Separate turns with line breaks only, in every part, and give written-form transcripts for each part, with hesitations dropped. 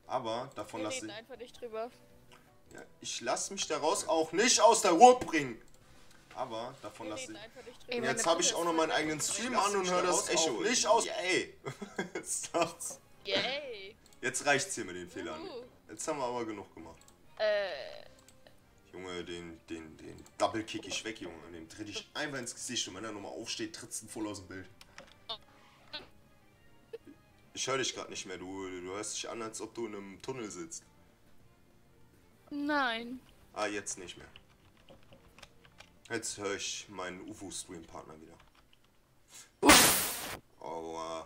Aber davon lasse ich...
einfach nicht drüber.
Ja, ich lasse mich daraus auch nicht aus der Ruhe bringen. Aber davon lasse ich... Und jetzt habe ich auch noch meinen eigenen Stream an und höre das Echo nicht aus... Yay!
Yay!
Jetzt reicht's hier mit den Fehlern. Jetzt haben wir aber genug gemacht. Junge, den Double kick ich weg, Junge. Den tritt ich einfach ins Gesicht und wenn er nochmal aufsteht, trittst du voll aus dem Bild. Ich höre dich gerade nicht mehr, du hörst dich an, als ob du in einem Tunnel sitzt.
Nein.
Ah, jetzt nicht mehr. Jetzt höre ich meinen UFO-Stream-Partner wieder. Aua.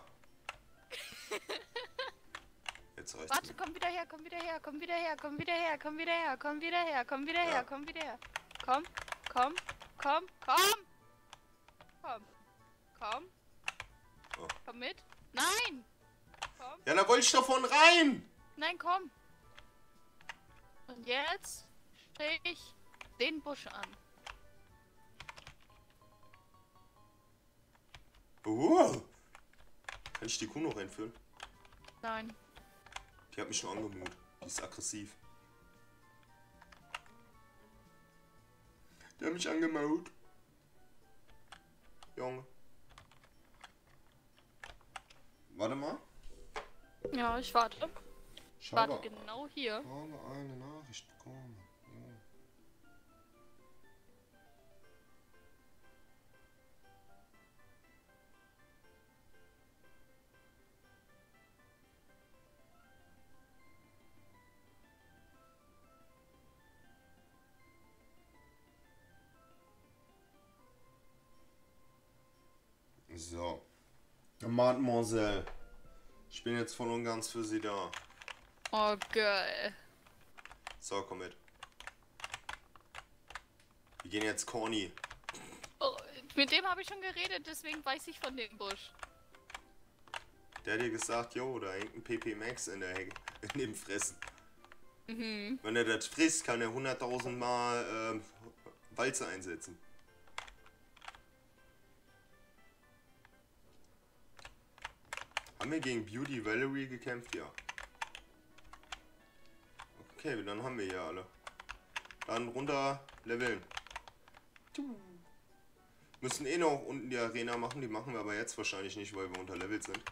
Jetzt reicht's.
Warte, komm wieder her, komm wieder her, komm wieder her, komm wieder her, komm wieder her, komm wieder her, komm wieder her, komm wieder her. Komm, komm, komm, komm! Komm. Komm.
Oh.
Komm mit. Nein! Komm.
Ja, da wollte ich davon rein!
Nein, komm. Und jetzt stell ich den Busch an.
Kann ich die Kuh noch einführen?
Nein.
Die hat mich nur angemut. Die ist aggressiv. Die hat mich angemaut. Junge. Warte mal.
Ja, ich warte.
Ich
warte genau hier.
Ich habe eine Nachricht bekommen. Ja. So. Mademoiselle. Ich bin jetzt voll und ganz für Sie da.
Oh, geil.
So, komm mit. Wir gehen jetzt Corny.
Oh, mit dem habe ich schon geredet, deswegen weiß ich von dem Busch.
Der hat dir gesagt, jo, da hängt ein PP Max in der Hecke, in dem Fressen.
Mhm.
Wenn er das frisst, kann er 100.000 Mal Walze einsetzen. Haben wir gegen Beauty Valerie gekämpft? Ja. Okay, dann haben wir hier alle. Dann runter leveln. Müssen eh noch unten die Arena machen, die machen wir aber jetzt wahrscheinlich nicht, weil wir unterlevelt sind.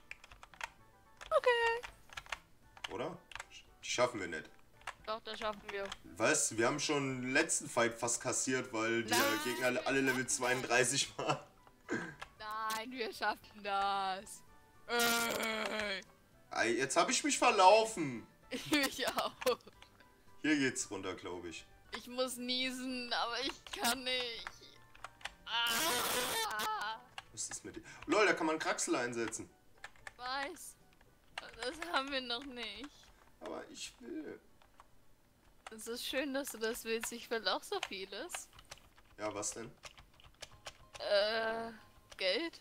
Okay.
Oder? Die schaffen wir nicht.
Doch, das schaffen wir.
Was? Wir haben schon den letzten Fight fast kassiert, weil die Gegner alle Level 32 waren.
Nein, wir schaffen das.
Jetzt habe ich mich verlaufen.
Ich auch.
Hier geht's runter, glaube ich.
Ich muss niesen, aber ich kann nicht.
Was ist mit dir? Lol, da kann man Kraxel einsetzen.
Weiß. Das haben wir noch nicht.
Aber ich will.
Es ist schön, dass du das willst. Ich will auch so vieles.
Ja, was denn?
Geld.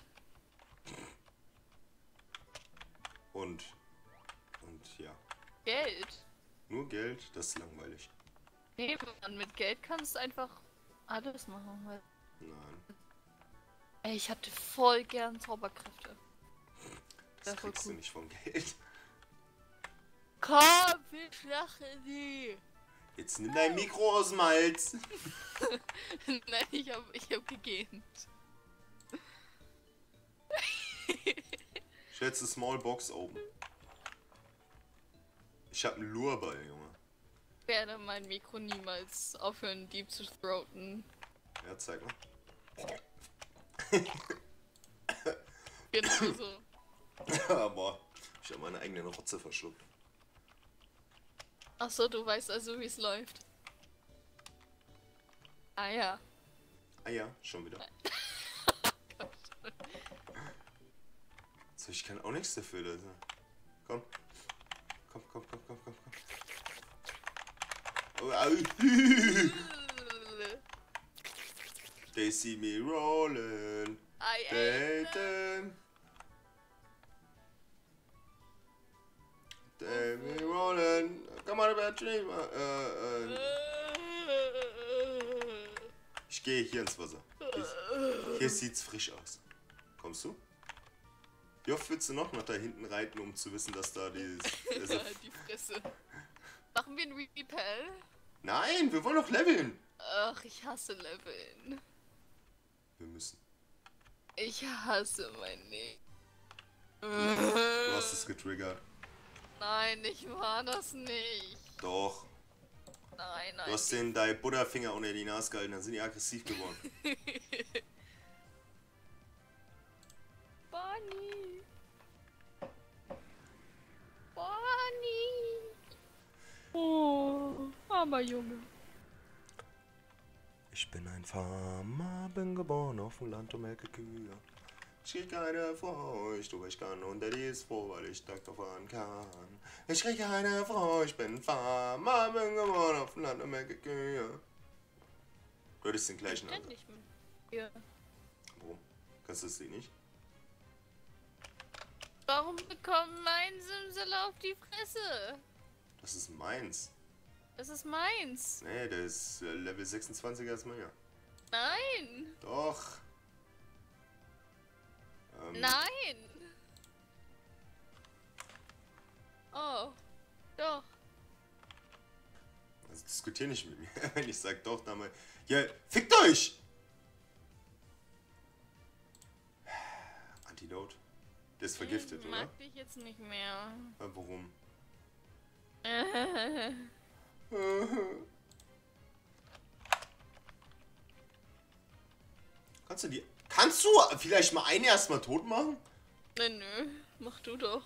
Und ja.
Geld?
Nur Geld, das ist langweilig.
Nee, Mann, mit Geld kannst du einfach alles machen. Weil...
Nein.
Ey, ich hatte voll gern Zauberkräfte.
Das kriegst du nicht vom Geld.
Komm, wir schlachten sie!
Jetzt nimm dein Mikro aus dem Hals.
Nein, ich hab gegähnt.
Ich schätze Small Box oben. Ich hab einen Lurball, Junge.
Ich werde mein Mikro niemals aufhören, Deep zu throaten.
Ja, zeig mal.
Genau so.
Aber ich hab meine eigene Rotze verschluckt.
Achso, du weißt also, wie es läuft. Ah ja.
Ah ja, schon wieder. So, ich kann auch nichts dafür. Das, komm. Komm. They see me rolling. They me rolling. Come on, about dream. Ich gehe hier ins Wasser. Hier sieht's frisch aus. Kommst du? Wie oft willst du noch nach da hinten reiten, um zu wissen, dass da die...
Die Fresse. Machen wir einen Repel?
Nein, wir wollen doch leveln.
Ach, ich hasse Leveln.
Wir müssen.
Ich hasse mein Leben.
Du hast es getriggert.
Nein, ich war das nicht.
Doch.
Nein, nein.
Du hast den deinen Buddha-Finger unter die Nase gehalten, dann sind die aggressiv geworden.
Bonnie. Bonnie. Oh, armer Junge.
Ich bin ein Farmer, bin geboren auf dem Land und melke Kühe. Ich krieg keine Furcht, aber ich kann und Daddy ist froh, weil ich Doktor fahren kann. Ich krieg keine Furcht, ich bin Farmer, bin geboren auf dem Land und melke Kühe. Du hattest den gleichen
Ansatz. Nicht mit dir.
Warum? Kannst du das Lied nicht?
Warum bekommt mein Simsel auf die Fresse?
Das ist meins.
Das ist meins.
Nee, der ist Level 26 als meiner.
Nein.
Doch.
Nein. Oh, doch.
Also diskutier nicht mit mir. Wenn ich sag doch, dann mal. Ja, fickt euch! Antidote. Der ist vergiftet,
ich
oder?
mag dich jetzt nicht mehr.
Warum? Kannst du vielleicht mal einen erstmal tot machen?
Nö, mach du doch.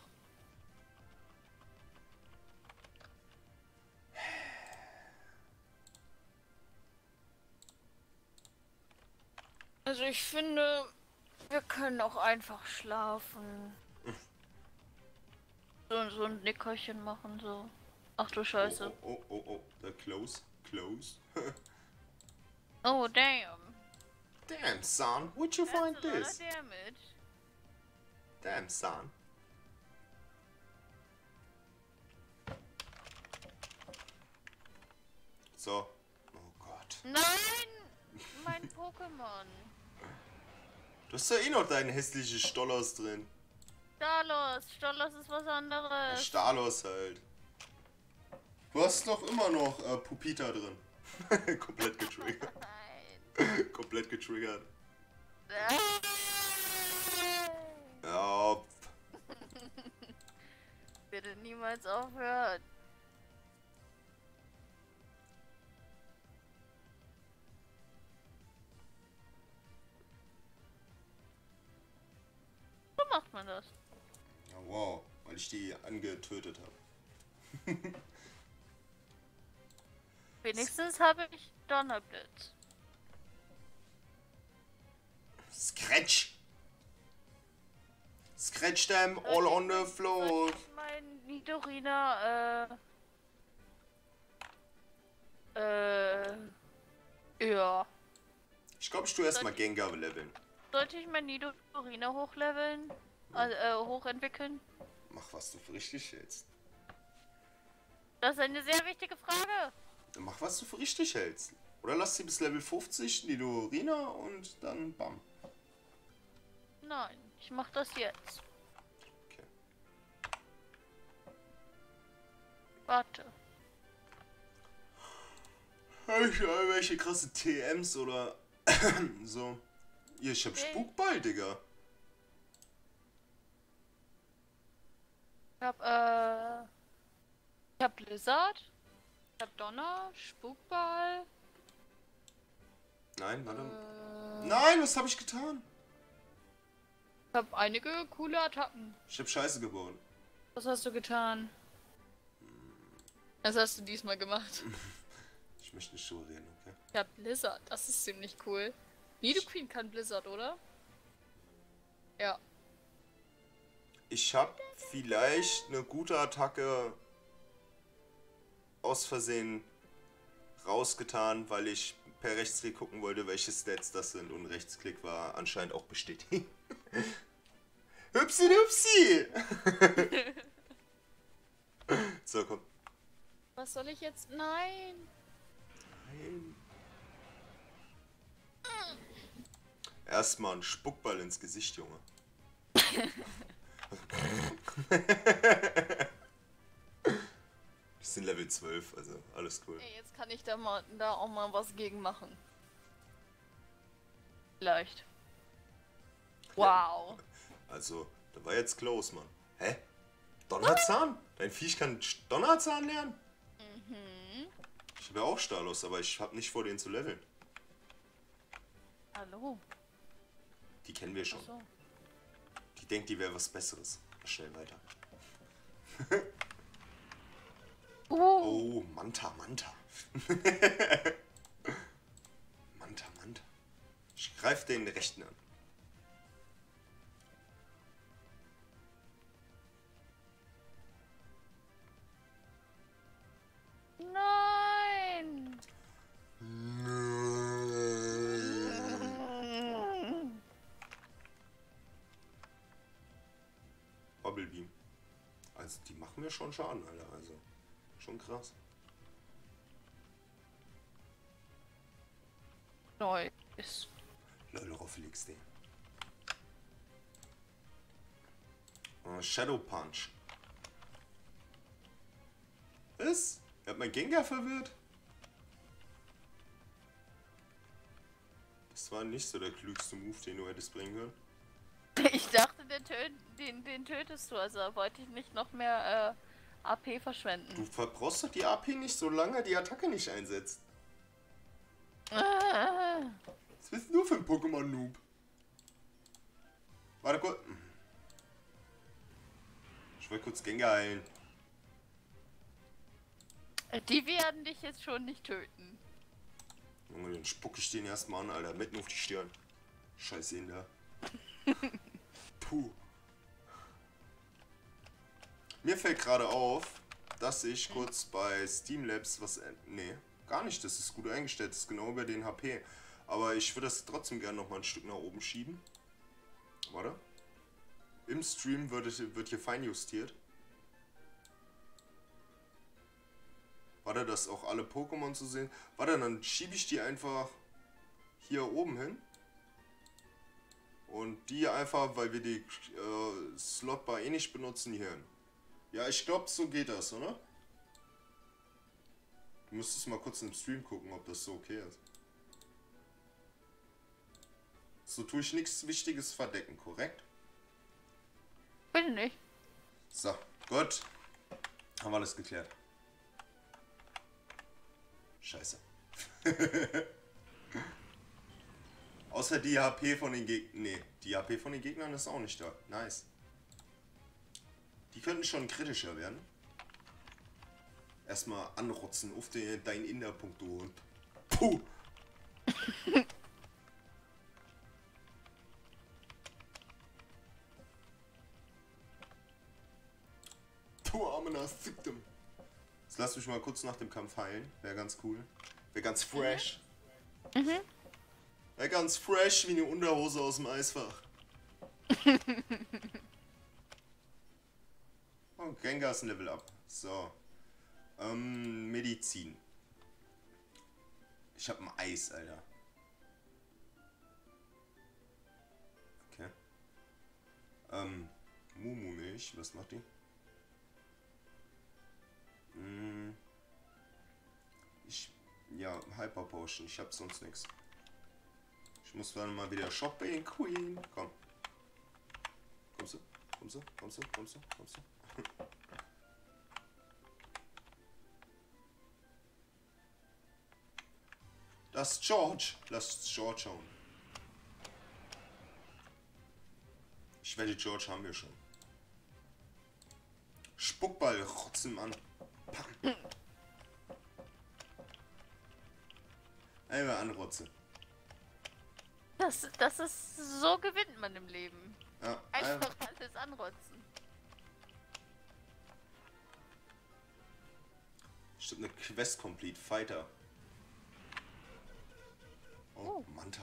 Also ich finde, wir können auch einfach schlafen. So ein Nickerchen machen, so. Ach du Scheiße.
Oh, da close.
Oh, damn.
Damn, son, where'd you find this?
Damage.
Damn, son. So. Oh Gott.
Nein! Mein Pokémon.
Du hast ja eh noch deinen hässlichen Stollos drin.
Stalos ist was anderes.
Stalos halt. Du hast doch immer noch Pupita drin. Komplett getriggert.
Nein.
Komplett getriggert. Ja.
Bitte niemals aufhören. So macht man das.
Ja, wow, weil ich die angetötet habe.
Wenigstens habe ich Donnerblitz.
Scratch! Scratch them all on the floor!
Mein Nidorina, ja.
Ich glaube, ich tue erstmal Gengar leveln.
Sollte ich mein Nidorina hochleveln? Also, hochentwickeln?
Mach, was du für richtig hältst.
Das ist eine sehr wichtige Frage.
Mach, was du für richtig hältst. Oder lass sie bis Level 50 Nidorina und dann bam.
Nein, ich mach das jetzt.
Okay.
Warte.
Hab ich irgendwelche krasse TMs oder so? Hier, ich hab Spukball, Digga.
Ich hab Blizzard. Ich hab Donner, Spukball.
Nein, warte. Nein, was hab ich getan?
Ich hab einige coole Attacken.
Ich hab Scheiße gebaut.
Was hast du getan? Was hast du diesmal gemacht?
Ich möchte nicht so reden, okay?
Ich hab Blizzard, das ist ziemlich cool. Nidoqueen kann Blizzard, oder? Ja.
Ich hab vielleicht eine gute Attacke aus Versehen rausgetan, weil ich per Rechtsklick gucken wollte, welche Stats das sind, und Rechtsklick war anscheinend auch bestätigt. Hüpsi Hüpsi! So, komm.
Was soll ich jetzt? Nein!
Nein. Erstmal ein Spuckball ins Gesicht, Junge. Die sind Level 12, also alles cool.
Ey, jetzt kann ich da auch mal was gegen machen. Vielleicht. Wow.
Also, da war jetzt close, Mann. Hä? Donnerzahn? Dein Viech kann Donnerzahn lernen?
Mhm.
Ich habe ja auch Stalos, aber ich habe nicht vor, den zu leveln.
Hallo.
Die kennen wir schon.
Ach so.
Die denkt, die wäre was Besseres. Schnell weiter. Oh, Manta. Manta. Ich greife den rechten an.
Nein.
Bubblebeam. Also die machen mir schon Schaden, Alter. Also schon krass.
Nice.
Lol, auf LXD. Shadow Punch. Was? Er hat mein Gengar verwirrt? Das war nicht so der klügste Move, den du hättest bringen können.
Ich dachte, den tötest du, also wollte ich nicht noch mehr AP verschwenden.
Du verbrauchst doch die AP nicht, solange die Attacke nicht einsetzt. Was bist du für ein Pokémon-Noob? Warte kurz. Ich will kurz Gengar heilen.
Die werden dich jetzt schon nicht töten.
Junge, dann spuck ich den erstmal an, Alter. Mitten auf die Stirn. Scheiß ihn da. Puh. Mir fällt gerade auf, dass ich kurz bei Steamlabs was... Nee, gar nicht. Das ist gut eingestellt. Das ist genau über den HP. Aber ich würde das trotzdem gerne noch mal ein Stück nach oben schieben. Warte. Im Stream wird hier fein justiert. Warte, dass auch alle Pokémon zu sehen. Warte, dann schiebe ich die einfach hier oben hin. Und die einfach, weil wir die Slotbar eh nicht benutzen, hier hin. Ja, ich glaube, so geht das, oder? Du müsstest mal kurz im Stream gucken, ob das so okay ist. So tue ich nichts Wichtiges verdecken, korrekt?
Bitte nicht.
So, gut. Haben wir alles geklärt. Scheiße. Außer die HP von den Gegnern. Nee, die HP von den Gegnern ist auch nicht da. Nice. Die könnten schon kritischer werden. Erstmal anrotzen auf dein Innerpunkt, du Hund. Puh! Puh, Amena, fick dem. Jetzt lass mich mal kurz nach dem Kampf heilen. Wäre ganz cool. Wäre ganz fresh.
Mhm.
Wäre ganz fresh wie eine Unterhose aus dem Eisfach. Oh, Gengar ist ein Level up. So. Medizin. Ich hab ein Eis, Alter. Okay. Mumu-Milch, was macht die? Ja, Hyper Potion, ich hab sonst nichts. Ich muss dann mal wieder shoppen, Queen. Komm. Kommst du? Kommst du? Kommst du? Kommst du? Kommst du? Das George. Lass George hauen. Ich wette, George haben wir schon. Spuckball, rotzen an. Pam. Einmal anrotze.
Das ist, so gewinnt man im Leben.
Ja,
Einfach alles anrotzen.
Stimmt, eine Quest Complete Fighter. Oh, Manta.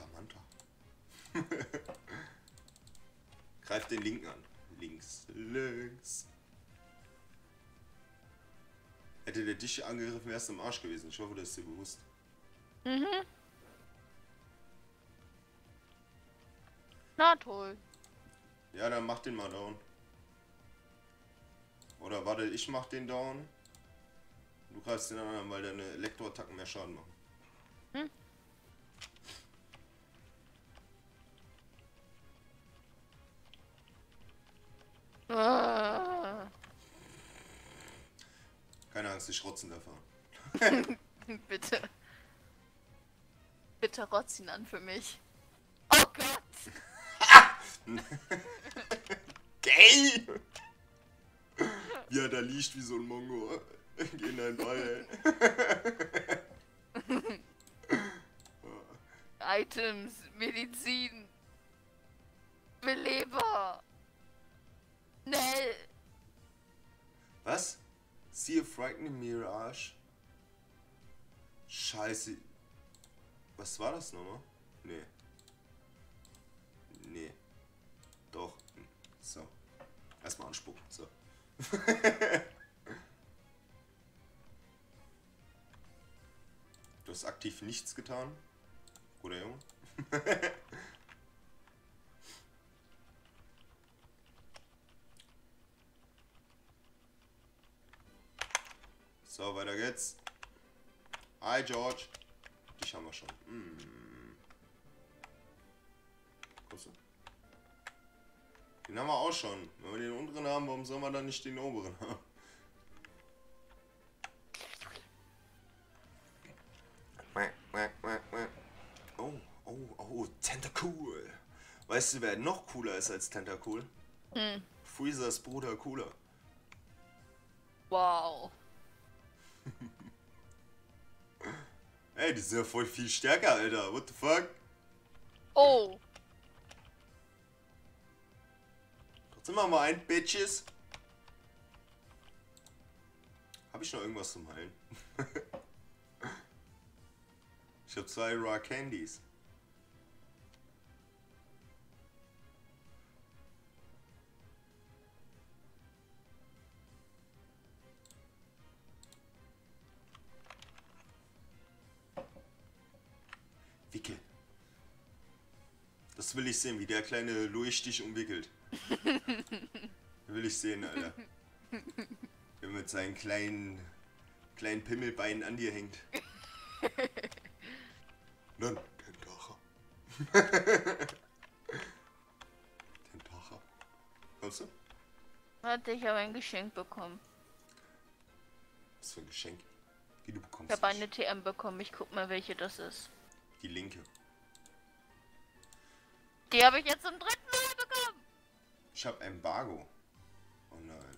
Greif den linken an. Links. Hätte der dich angegriffen, wärst du im Arsch gewesen. Ich hoffe, das ist dir bewusst.
Mhm. Na toll.
Ja, dann mach den mal down. Oder warte, ich mach den down. Du greifst den anderen, weil deine Elektroattacken mehr Schaden machen.
Hm? Ah.
Keine Angst, ich rotzen davon.
Bitte. Bitte rotz ihn an für mich. Oh Gott!
Gay! Wie er da liegt wie so ein Mongo. Geh dein Ball,
ey. Items, Medizin, Beleber. Schnell!
Was? See a frightening mirage? Scheiße. Was war das nochmal? Nee. Nee. Doch. So. Erstmal anspucken. So. Du hast aktiv nichts getan. Guter Junge. So, weiter geht's. Hi, George. Dich haben wir schon. Kommst du? Den haben wir auch schon. Wenn wir den unteren haben, warum soll man dann nicht den oberen haben? Oh, Tentacool. Weißt du, wer noch cooler ist als Tentacool? Freezers Bruder Cooler.
Wow.
Ey, die sind ja voll viel stärker, Alter. What the fuck?
Oh.
Trotzdem machen wir ein, Bitches. Hab ich noch irgendwas zum Heilen? Ich hab 2 Raw Candies. Wickel. Das will ich sehen, wie der kleine Louis dich umwickelt. Will ich sehen, Alter. Wenn mit seinen kleinen Pimmelbeinen an dir hängt. Nein, Tentacher. Tentacher. Kommst du?
Warte, ich habe ein Geschenk bekommen.
Was für ein Geschenk? Wie du bekommst.
Ich habe eine TM bekommen. Ich guck mal, welche das ist.
Die linke.
Die habe ich jetzt zum 3. Mal bekommen.
Ich habe Embargo. Oh nein.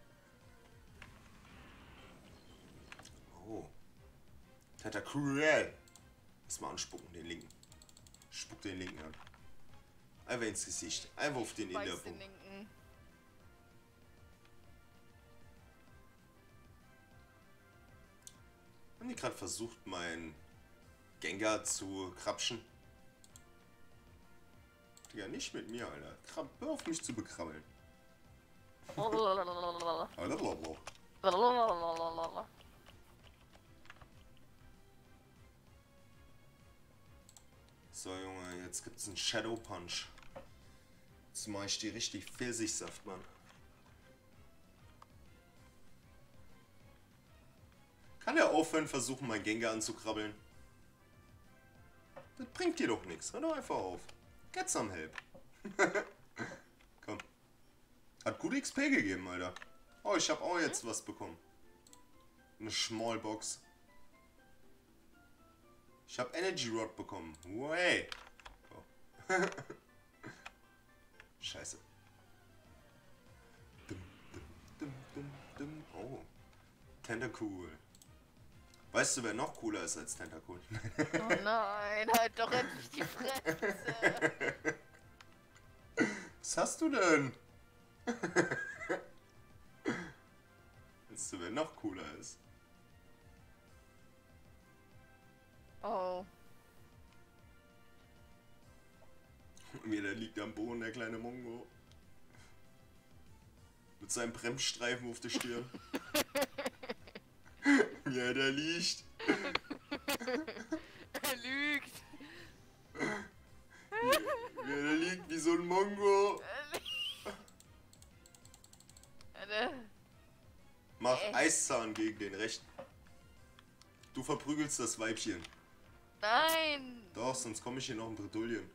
Oh. Tentacruel. Lass mal anspucken, den linken. Spuck den linken an. Einfach ins Gesicht. Einfach auf den Innerpunkt. Haben die gerade versucht, meinen Gengar zu krapschen? Ja, nicht mit mir, Alter. Hör auf mich zu bekrabbeln. So, Junge, jetzt gibt's einen Shadow Punch. Jetzt mach ich die richtig Pfirsichsaft, Mann. Kann er aufhören, versuchen, mein Gengar anzukrabbeln? Das bringt dir doch nichts. Hör doch einfach auf. Get some help. Komm. Hat gut XP gegeben, Alter. Oh, ich habe auch jetzt was bekommen. Eine Small Box. Ich habe Energy Rod bekommen. Way. Oh. Scheiße. Oh. Tentacool. Weißt du, wer noch cooler ist als Tentacool?
Oh nein, halt doch endlich die Fresse.
Was hast du denn? Weißt du, wer noch cooler ist?
Oh.
Wie der liegt am Boden, der kleine Mongo. Mit seinem Bremsstreifen auf der Stirn. Ja, der liegt.
Er lügt.
Ja, der liegt wie so ein Mongo. Eiszahn gegen den rechten. Du verprügelst das Weibchen.
Nein.
Doch, sonst komme ich hier noch in Bredouillen.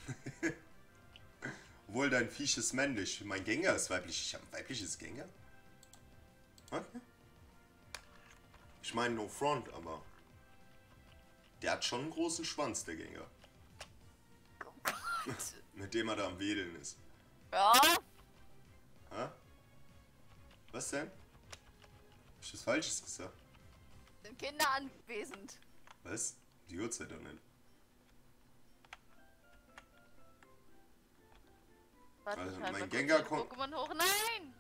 Obwohl dein Viech ist männlich. Mein Gengar ist weiblich. Ich habe ein weibliches Gengar. Okay. Ich meine, no front, aber der hat schon einen großen Schwanz, der Gengar.
Oh Gott.
Mit dem er da am Wedeln ist.
Ja.
Hä? Was denn? Hab ich was Falsches gesagt?
Sind Kinder anwesend.
Was? Die Uhrzeit doch nicht.
Warte,
Also,
ich halt
mein
mal kurz
Gengar
den
kommt-
Pokémon hoch. Nein!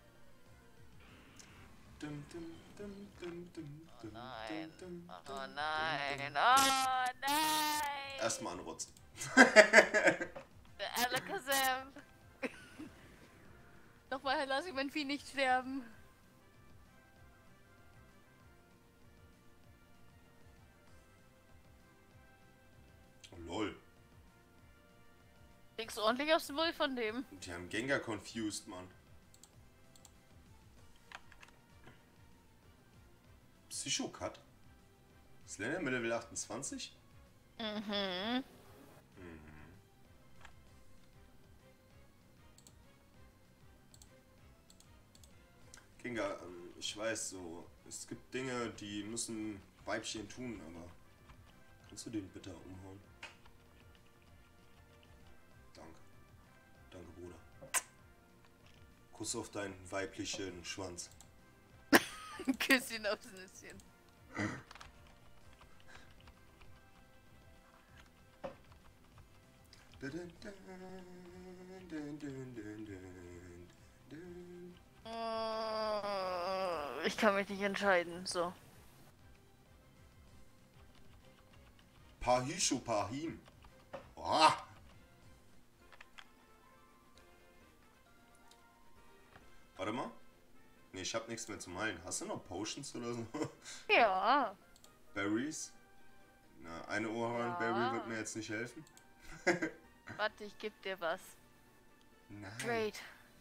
Oh nein. Oh nein. Oh nein.
Erstmal anrotzen.
Der Alakazam. Nochmal, lass ich mein Vieh nicht sterben.
Oh, lol.
Kriegst du ordentlich aufs Wohl von dem?
Die haben Gengar confused, Mann. Psychocut? Slender mit Level 28?
Mhm.
Gengar, ich weiß so, es gibt Dinge, die müssen Weibchen tun, aber kannst du den bitte umhauen? Danke. Danke, Bruder. Kuss auf deinen weiblichen Schwanz.
Küsschen aufs Nüsschen. Ich kann mich nicht entscheiden, so.
Pahishu Pahim. Oh. Warte mal. Ne, ich hab nichts mehr zum Heilen. Hast du noch Potions oder so?
Ja.
Berries? Na, eine Ohrhornberry
Ja.
wird mir jetzt nicht helfen.
Warte, ich geb dir was.
Nein.
Great.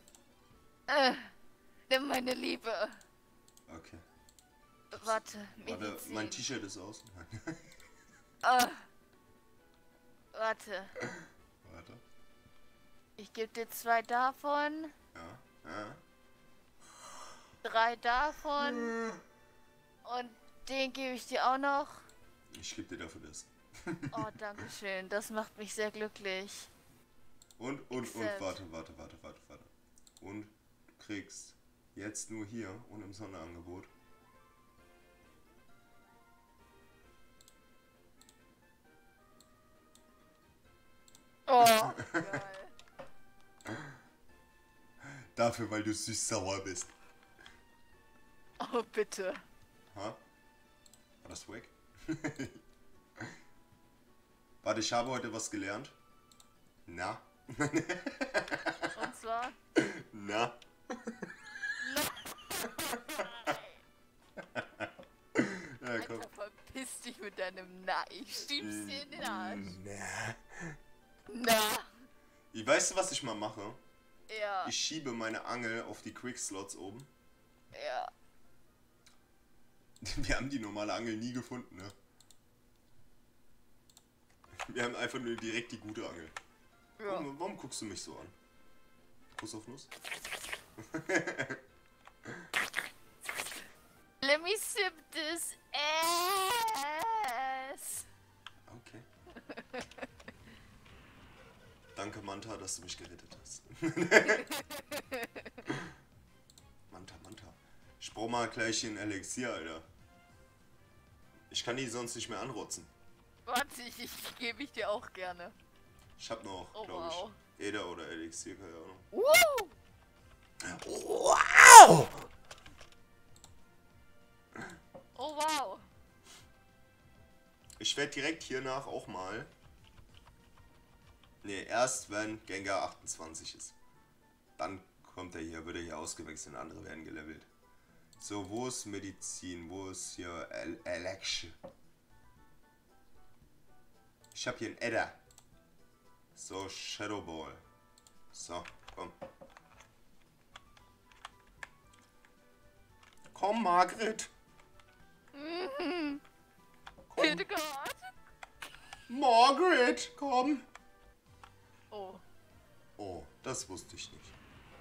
Nimm meine Liebe.
Okay.
Warte,
Warte,
Medizin.
mein T-Shirt ist aus.
Warte,
Warte.
ich geb dir 2 davon,
Ja. Ja.
3 davon und den gebe ich dir auch noch.
Ich gebe dir dafür das.
Oh, danke schön. Das macht mich sehr glücklich.
Und,
Accept.
warte. Und du kriegst jetzt nur hier und im Sonderangebot
Oh, geil.
dafür, weil du süß-sauer bist.
Oh, bitte.
Ha? War das weg? Warte, ich habe heute was gelernt. Na?
Und zwar?
Na? Ja, komm.
Alter, verpiss dich mit deinem Na. Ich schieb's dir in den Arsch.
Na?
Na.
Weißt du, was ich mal mache?
Ja.
Ich schiebe meine Angel auf die Quick-Slots oben.
Ja.
Wir haben die normale Angel nie gefunden, ne? Wir haben einfach nur direkt die gute Angel.
Ja.
Warum guckst du mich so an? Kuss auf Nuss?
Let me sip this ass.
Okay. Danke, Manta, dass du mich gerettet hast. Manta. Ich brauch mal gleich ein Elixier, Alter. Ich kann die sonst nicht mehr anrotzen.
Warte, ich gebe ich dir auch gerne.
Ich hab noch,
Oh,
glaube
wow.
ich, Eder oder Elixier, keine Ahnung.
Woo!
Wow!
Oh, wow.
Ich werde direkt hiernach auch mal... Ne, erst wenn Gengar 28 ist. Dann kommt er hier, wird er hier ausgewechselt und andere werden gelevelt. So, wo ist Medizin? Wo ist hier Election? Ich habe hier einen Edda. So, Shadow Ball. So, komm. Komm, Margret.
Mhm.
Komm.
Bitte Gott.
Margret, komm.
Oh.
Oh, das wusste ich nicht.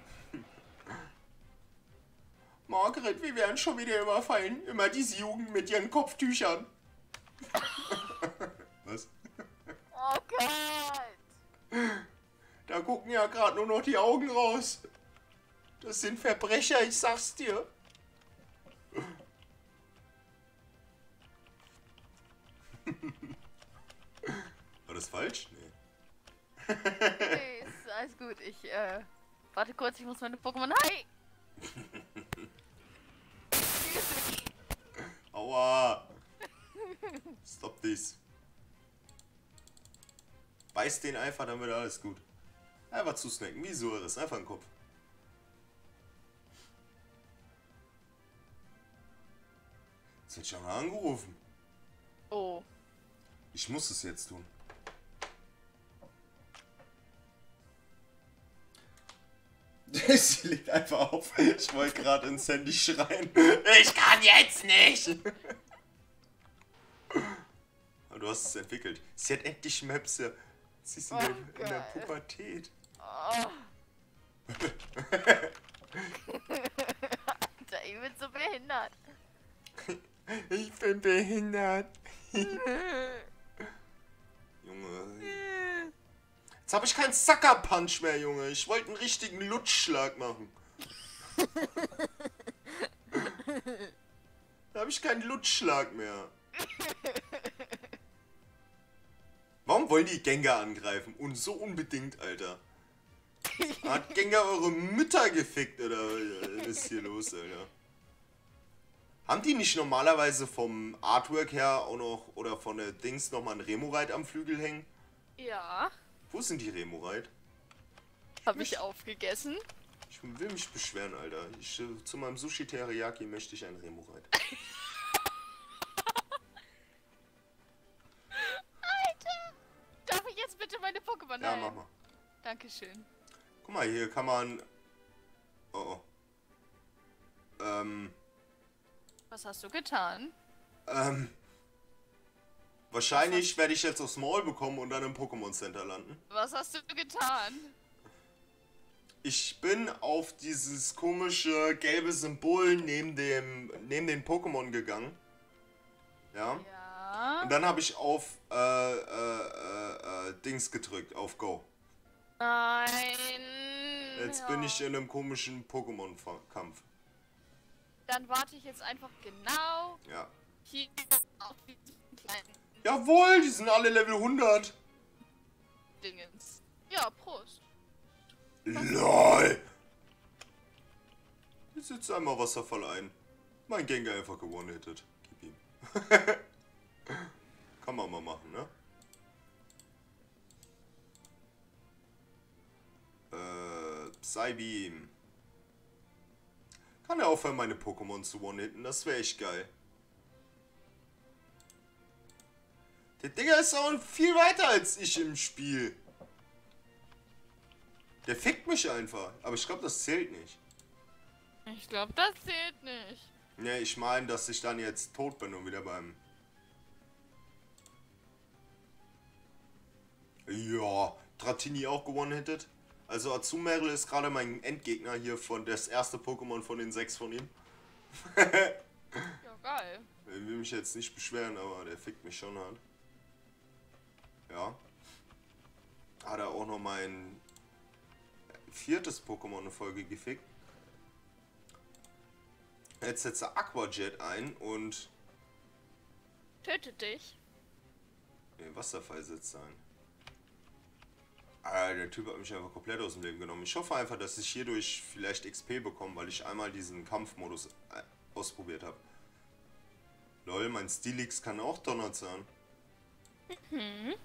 Margret, wir werden schon wieder überfallen. Immer diese Jugend mit ihren Kopftüchern. Was?
Oh Gott.
Da gucken ja gerade nur noch die Augen raus. Das sind Verbrecher, ich sag's dir. War das falsch? Nee.
Nee, ist alles gut. Ich, warte kurz, ich muss meine Pokémon... Hi!
Aua! Stop this. Beiß den einfach, dann wird alles gut. Einfach zu snacken, wie so ist einfach ein Kopf. Jetzt wird schon angerufen.
Oh.
Ich muss es jetzt tun. Sie legt einfach auf. Ich wollte gerade ins Handy schreien. Ich kann jetzt nicht! Aber du hast es entwickelt. Sie hat endlich Möpse. Sie ist in der Pubertät.
Oh. Alter, ich bin so behindert.
Ich bin behindert. Junge. Jetzt habe ich keinen Sucker Punch mehr, Junge. Ich wollte einen richtigen Lutschschlag machen. Da habe ich keinen Lutschschlag mehr. Warum wollen die Gengar angreifen? Und so unbedingt, Alter. Hat Gengar eure Mütter gefickt, oder was ist hier los, Alter? Haben die nicht normalerweise vom Artwork her auch noch, oder von der Dings nochmal ein Remorite am Flügel hängen?
Ja.
Wo sind die Remorite?
Hab ich aufgegessen?
Ich will mich beschweren, Alter. Zu meinem Sushi Teriyaki möchte ich einen Remorite.
Alter! Darf ich jetzt bitte meine Pokémon
Ja,
heilen?
mach mal.
Dankeschön.
Guck mal, hier kann man... Oh, oh.
Was hast du getan?
Wahrscheinlich werde ich jetzt aufs Maul bekommen und dann im Pokémon Center landen.
Was hast du getan?
Ich bin auf dieses komische gelbe Symbol neben den Pokémon gegangen. Ja.
Ja.
Und dann habe ich auf Dings gedrückt, auf Go.
Nein.
Jetzt bin ich in einem komischen Pokémon-Kampf.
Dann warte ich jetzt einfach genau
Ja.
hier auf diesen kleinen
Jawohl, die sind alle Level 100.
Dingens. Ja, Prost.
LOL! Jetzt setzt einmal Wasserfall ein. Mein Gengar einfach gewonnen-hittet. Gib ihm. Kann man mal machen, ne? Psybeam. Kann er aufhören, meine Pokémon zu one-hitten? Das wäre echt geil. Der Digga ist auch viel weiter als ich im Spiel. Der fickt mich einfach. Aber ich glaube, das zählt nicht.
Ich glaube, das zählt nicht.
Ne, ich meine, dass ich dann jetzt tot bin und wieder beim... Ja, Dratini auch gewonnen-hittet. Also Azumarill ist gerade mein Endgegner hier von das erste Pokémon von den 6 von ihm.
Ja, geil.
Ich will mich jetzt nicht beschweren, aber der fickt mich schon halt. Ja. Hat er auch noch mein 4. Pokémon eine Folge gefickt. Jetzt setzt er Aquajet ein und...
Tötet dich.
Ne, Wasserfall setzt er ein. Ah, der Typ hat mich einfach komplett aus dem Leben genommen. Ich hoffe einfach, dass ich hierdurch vielleicht XP bekomme, weil ich einmal diesen Kampfmodus ausprobiert habe. Lol, mein Steelix kann auch Donnerzahn.
Mhm.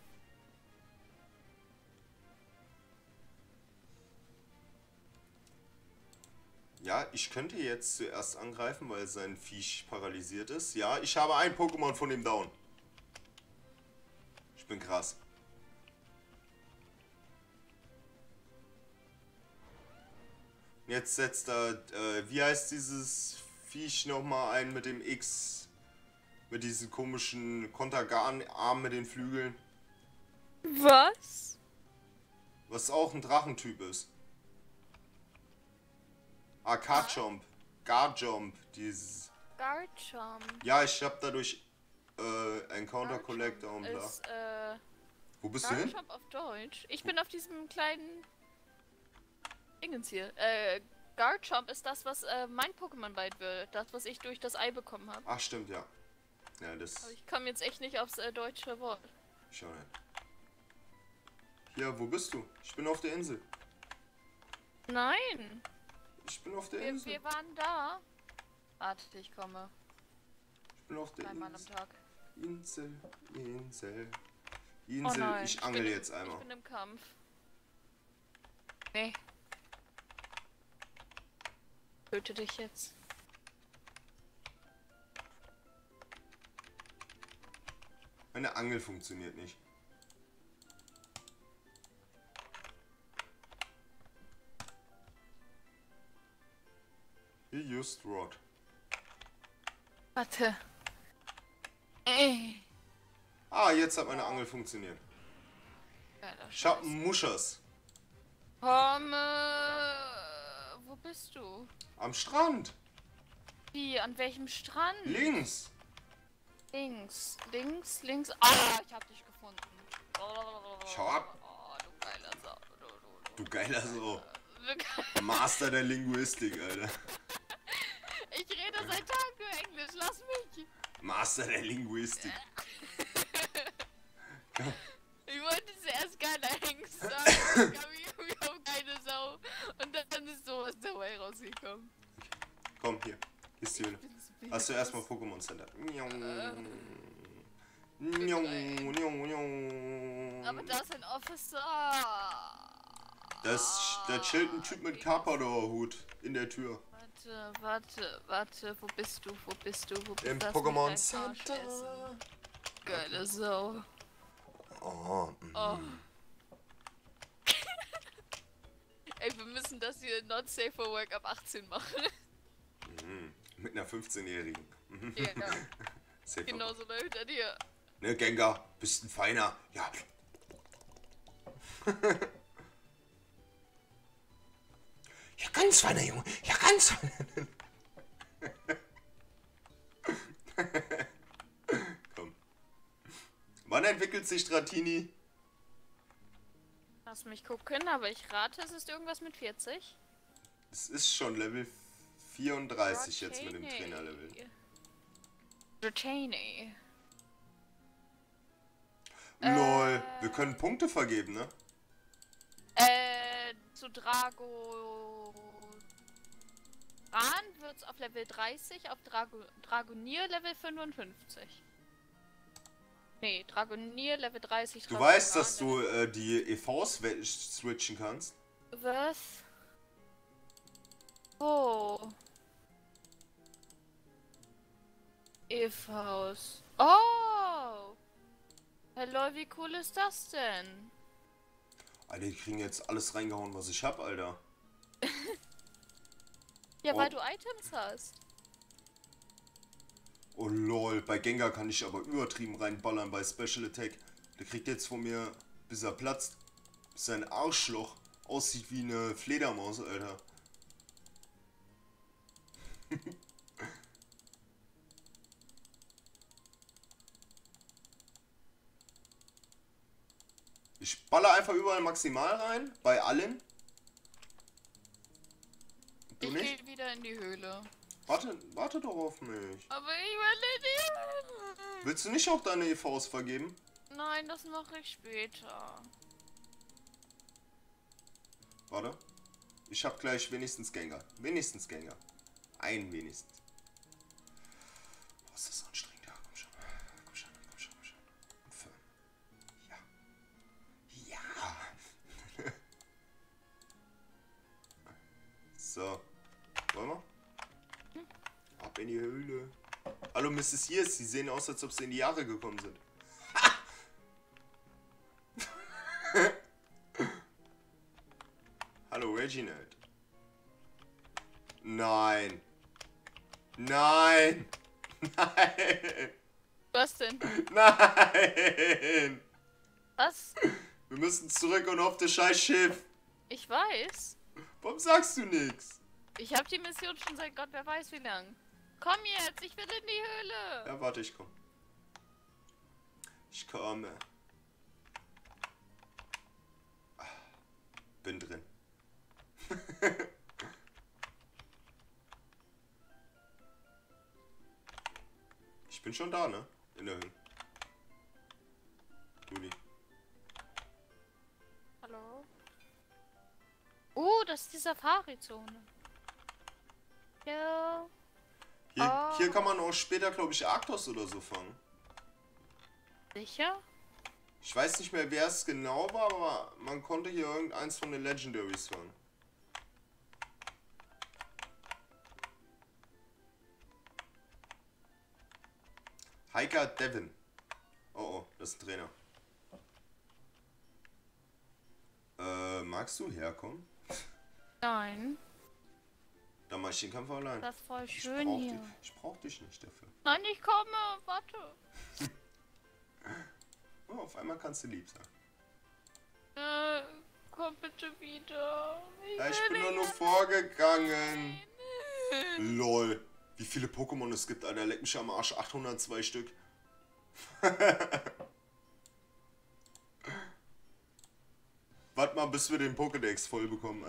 Ja, ich könnte jetzt zuerst angreifen, weil sein Viech paralysiert ist. Ja, ich habe ein Pokémon von ihm down. Ich bin krass. Jetzt setzt er, wie heißt dieses Viech nochmal ein mit dem X. Mit diesen komischen Kontergan-Armen mit den Flügeln.
Was?
Was auch ein Drachentyp ist. Garchomp. Garchomp. Dieses.
Garchomp.
Ja, ich hab dadurch Encounter Collector und bla.
Ist,
Wo bist du hin?
Garchomp auf Deutsch. Ich bin auf diesem kleinen Dingens hier. Garchomp ist das, was mein Pokémon bald wird. Das, was ich durch das Ei bekommen habe.
Ach, stimmt, ja. Ja, das.
Aber ich komme jetzt echt nicht aufs deutsche Wort.
Schau hin. Hier, wo bist du? Ich bin auf der Insel.
Nein.
Ich bin auf der Insel.
Wir waren da. Warte, ich komme.
Ich bin auf der
Einmal am
Insel.
Tag.
Insel, Insel.
Oh
Insel,
nein,
ich angel jetzt
Ich
einmal.
bin im Kampf. Nee. Töte dich jetzt.
Meine Angel funktioniert nicht. He used rod.
Warte.
Ah, jetzt hat meine Angel funktioniert. Ich hab Muschers.
Komm, wo bist du?
Am Strand.
Wie, an welchem Strand?
Links.
Links. Ah, ich hab dich gefunden.
Schau ab.
Oh, du geiler Sau.
Du geiler Sau.
Du
Master der Linguistik, Alter.
Ich rede seit Tagen nur Englisch, lass mich.
Master der Linguistik.
Ich wollte zuerst geiler Hengst sagen, ich hab keine Sau. Und dann ist sowas dabei rausgekommen.
Komm, hier. Ist die Höhle. Hast du erstmal Pokémon Center.
Aber da ist ein Officer.
Da chillt ein Typ mit Carpador-Hut in der Tür.
Warte, wo bist du?
Im
Lass
Pokémon
mich deinen Arsch
Center.
essen. Geile Sau.
Oh,
Oh. Ey, wir müssen das hier not safe for work ab 18 machen.
mit einer 15-Jährigen.
Ja,
Safe
genauso läuft er dir.
Ne, Gengar, bist ein Feiner. Ja. Ja, ganz feiner Junge. Ja, ganz feiner. Komm. Wann entwickelt sich Dratini?
Lass mich gucken, aber ich rate, es ist irgendwas mit 40.
Es ist schon Level 34 jetzt mit dem Trainerlevel.
Dratini.
Lol, wir können Punkte vergeben, ne?
Zu Drago. Wird's auf Level 30, auf Dragonier Level 55. Nee, Dragonier Level 30.
Du weißt, dass du die EVs switchen kannst?
Was? Oh. EVs. Oh! Hallo, wie cool ist das denn?
Alter, die kriegen jetzt alles reingehauen, was ich hab, Alter.
Ja,
Oh.
weil du Items hast.
Oh lol, bei Gengar kann ich aber übertrieben reinballern bei Special Attack. Der kriegt jetzt von mir, bis er platzt, bis sein Arschloch aussieht wie eine Fledermaus, Alter. Ich baller einfach überall maximal rein, bei allen. Du
Ich
nicht?
gehe wieder in die Höhle.
Warte doch auf mich.
Aber ich will nicht.
Willst du nicht auch deine EVs vergeben?
Nein, das mache ich später.
Warte. Ich hab gleich wenigstens Gengar. Wenigstens Gengar. Ein wenigstens. Oh, ist das anstrengend. Ja, komm schon. Komm schon. Und firm. Ja. Ja. So. Wollen wir? Ab in die Höhle. Hallo Mrs. Years, sie sehen aus, als ob sie in die Jahre gekommen sind. Hallo Reginald. Nein. Nein! Nein!
Was denn?
Nein!
Was?
Wir müssen zurück und auf das scheiß Schiff.
Ich weiß.
Warum sagst du nichts?
Ich habe die Mission schon seit Gott wer weiß wie lang. Komm jetzt, ich will in die Höhle.
Ja, warte, ich komme. Ich komme. Bin drin. Ich bin schon da, ne? In der Höhle. Juli.
Hallo? Das ist die Safari-Zone. Ja.
Hier kann man auch später, glaube ich, Arktos oder so fangen.
Sicher?
Ich weiß nicht mehr, wer es genau war, aber man konnte hier irgendeins von den Legendaries fangen. Hiker Devin. Oh, das ist ein Trainer. Magst du herkommen?
Nein.
Dann mach ich den Kampf allein.
Das ist voll schön hier.
Ich brauch dich nicht dafür.
Nein, ich komme. Warte.
Oh, auf einmal kannst du lieb sein.
Komm bitte wieder.
Ich bin nur vorgegangen. LOL. Wie viele Pokémon es gibt, Alter. Leck mich am Arsch. 802 Stück. Warte mal, bis wir den Pokédex voll bekommen.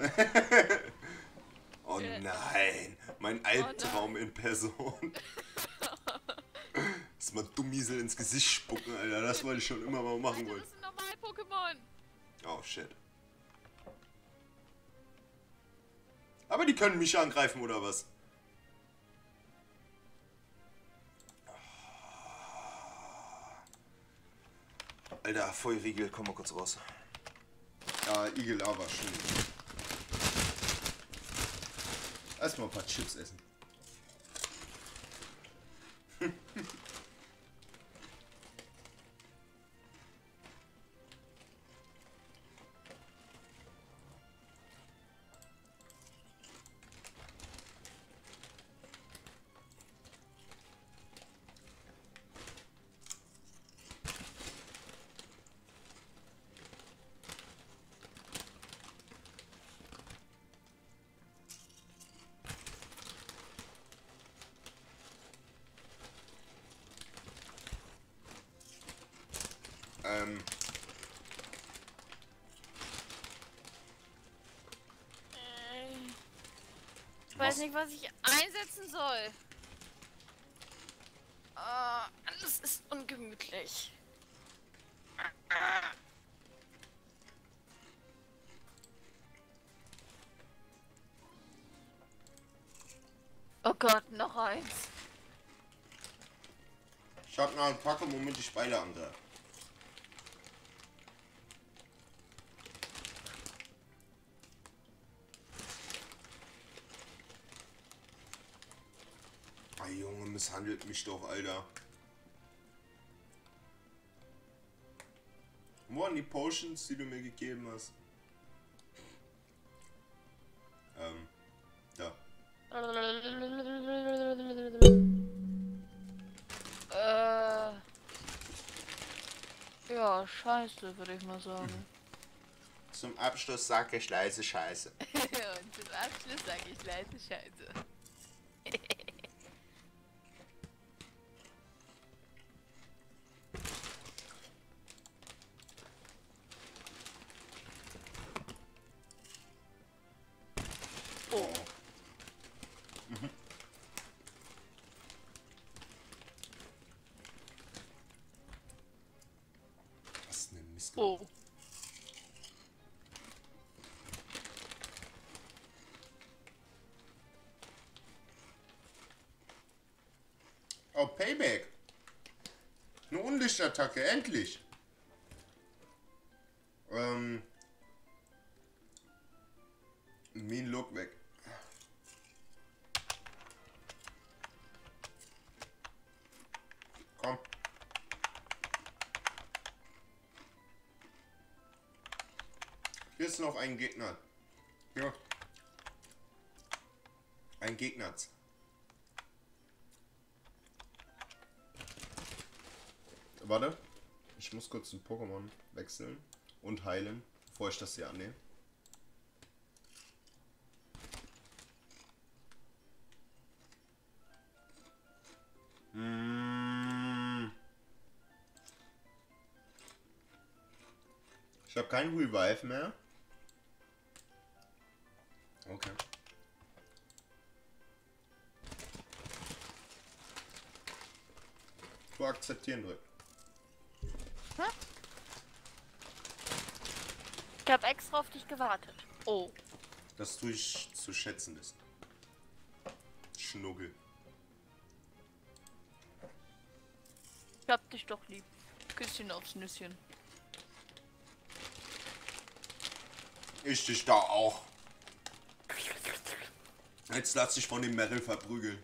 Oh nein. Mein Albtraum in Person. Dass mal Dummiesel ins Gesicht spucken, Alter. Das wollte ich schon immer mal machen wollen.
Das ist ein normal Pokémon.
Oh shit. Aber die können mich angreifen, oder was? Alter, Feuerriegel, komm mal kurz raus. Ja, Igel, aber schön. Erstmal ein paar Chips essen.
Ich weiß nicht, was ich einsetzen soll. Alles ist ungemütlich. Oh Gott, noch eins.
Ich hab noch eine Packung, womit ich beide angreife. Ah, Junge, misshandelt mich doch, Alter. Wo waren die Potions, die du mir gegeben hast? Da.
Ja, scheiße, würde ich mal sagen.
Zum Abschluss sag ich leise Scheiße.
Und zum Abschluss sage ich leise Scheiße.
Oh. Was ist denn Mist?
Oh.
Oh, Payback. Eine Unlichtattacke, endlich. Mean Look weg. Komm. Hier ist noch ein Gegner. Ja. Ein Gegner. Warte. Ich muss kurz ein Pokémon wechseln und heilen, bevor ich das hier annehme. Ich habe kein Revive mehr. Okay. Für akzeptieren drücken.
Ich habe extra auf dich gewartet. Oh.
Das tue ich zu schätzen ist. Schnuggel.
Ich hab dich doch lieb. Küsschen aufs Nüsschen.
Ich dich da auch. Jetzt lass dich von dem Meryl verprügeln.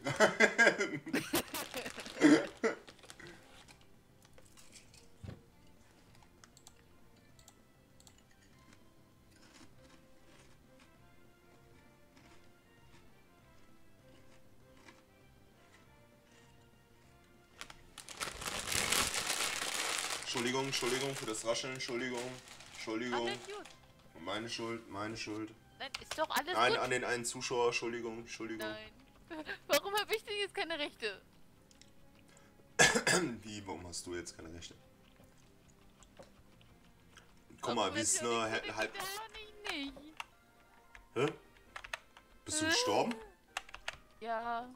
Entschuldigung für das Rascheln, Entschuldigung.
Alles gut.
Meine Schuld.
Nein, ist doch alles
Nein,
gut.
an den einen Zuschauer, Entschuldigung.
Nein. Warum habe ich denn jetzt keine Rechte?
Wie, warum hast du jetzt keine Rechte? Guck mal, wie ist eine halb...
Nicht.
Hä? Bist du gestorben?
Ja.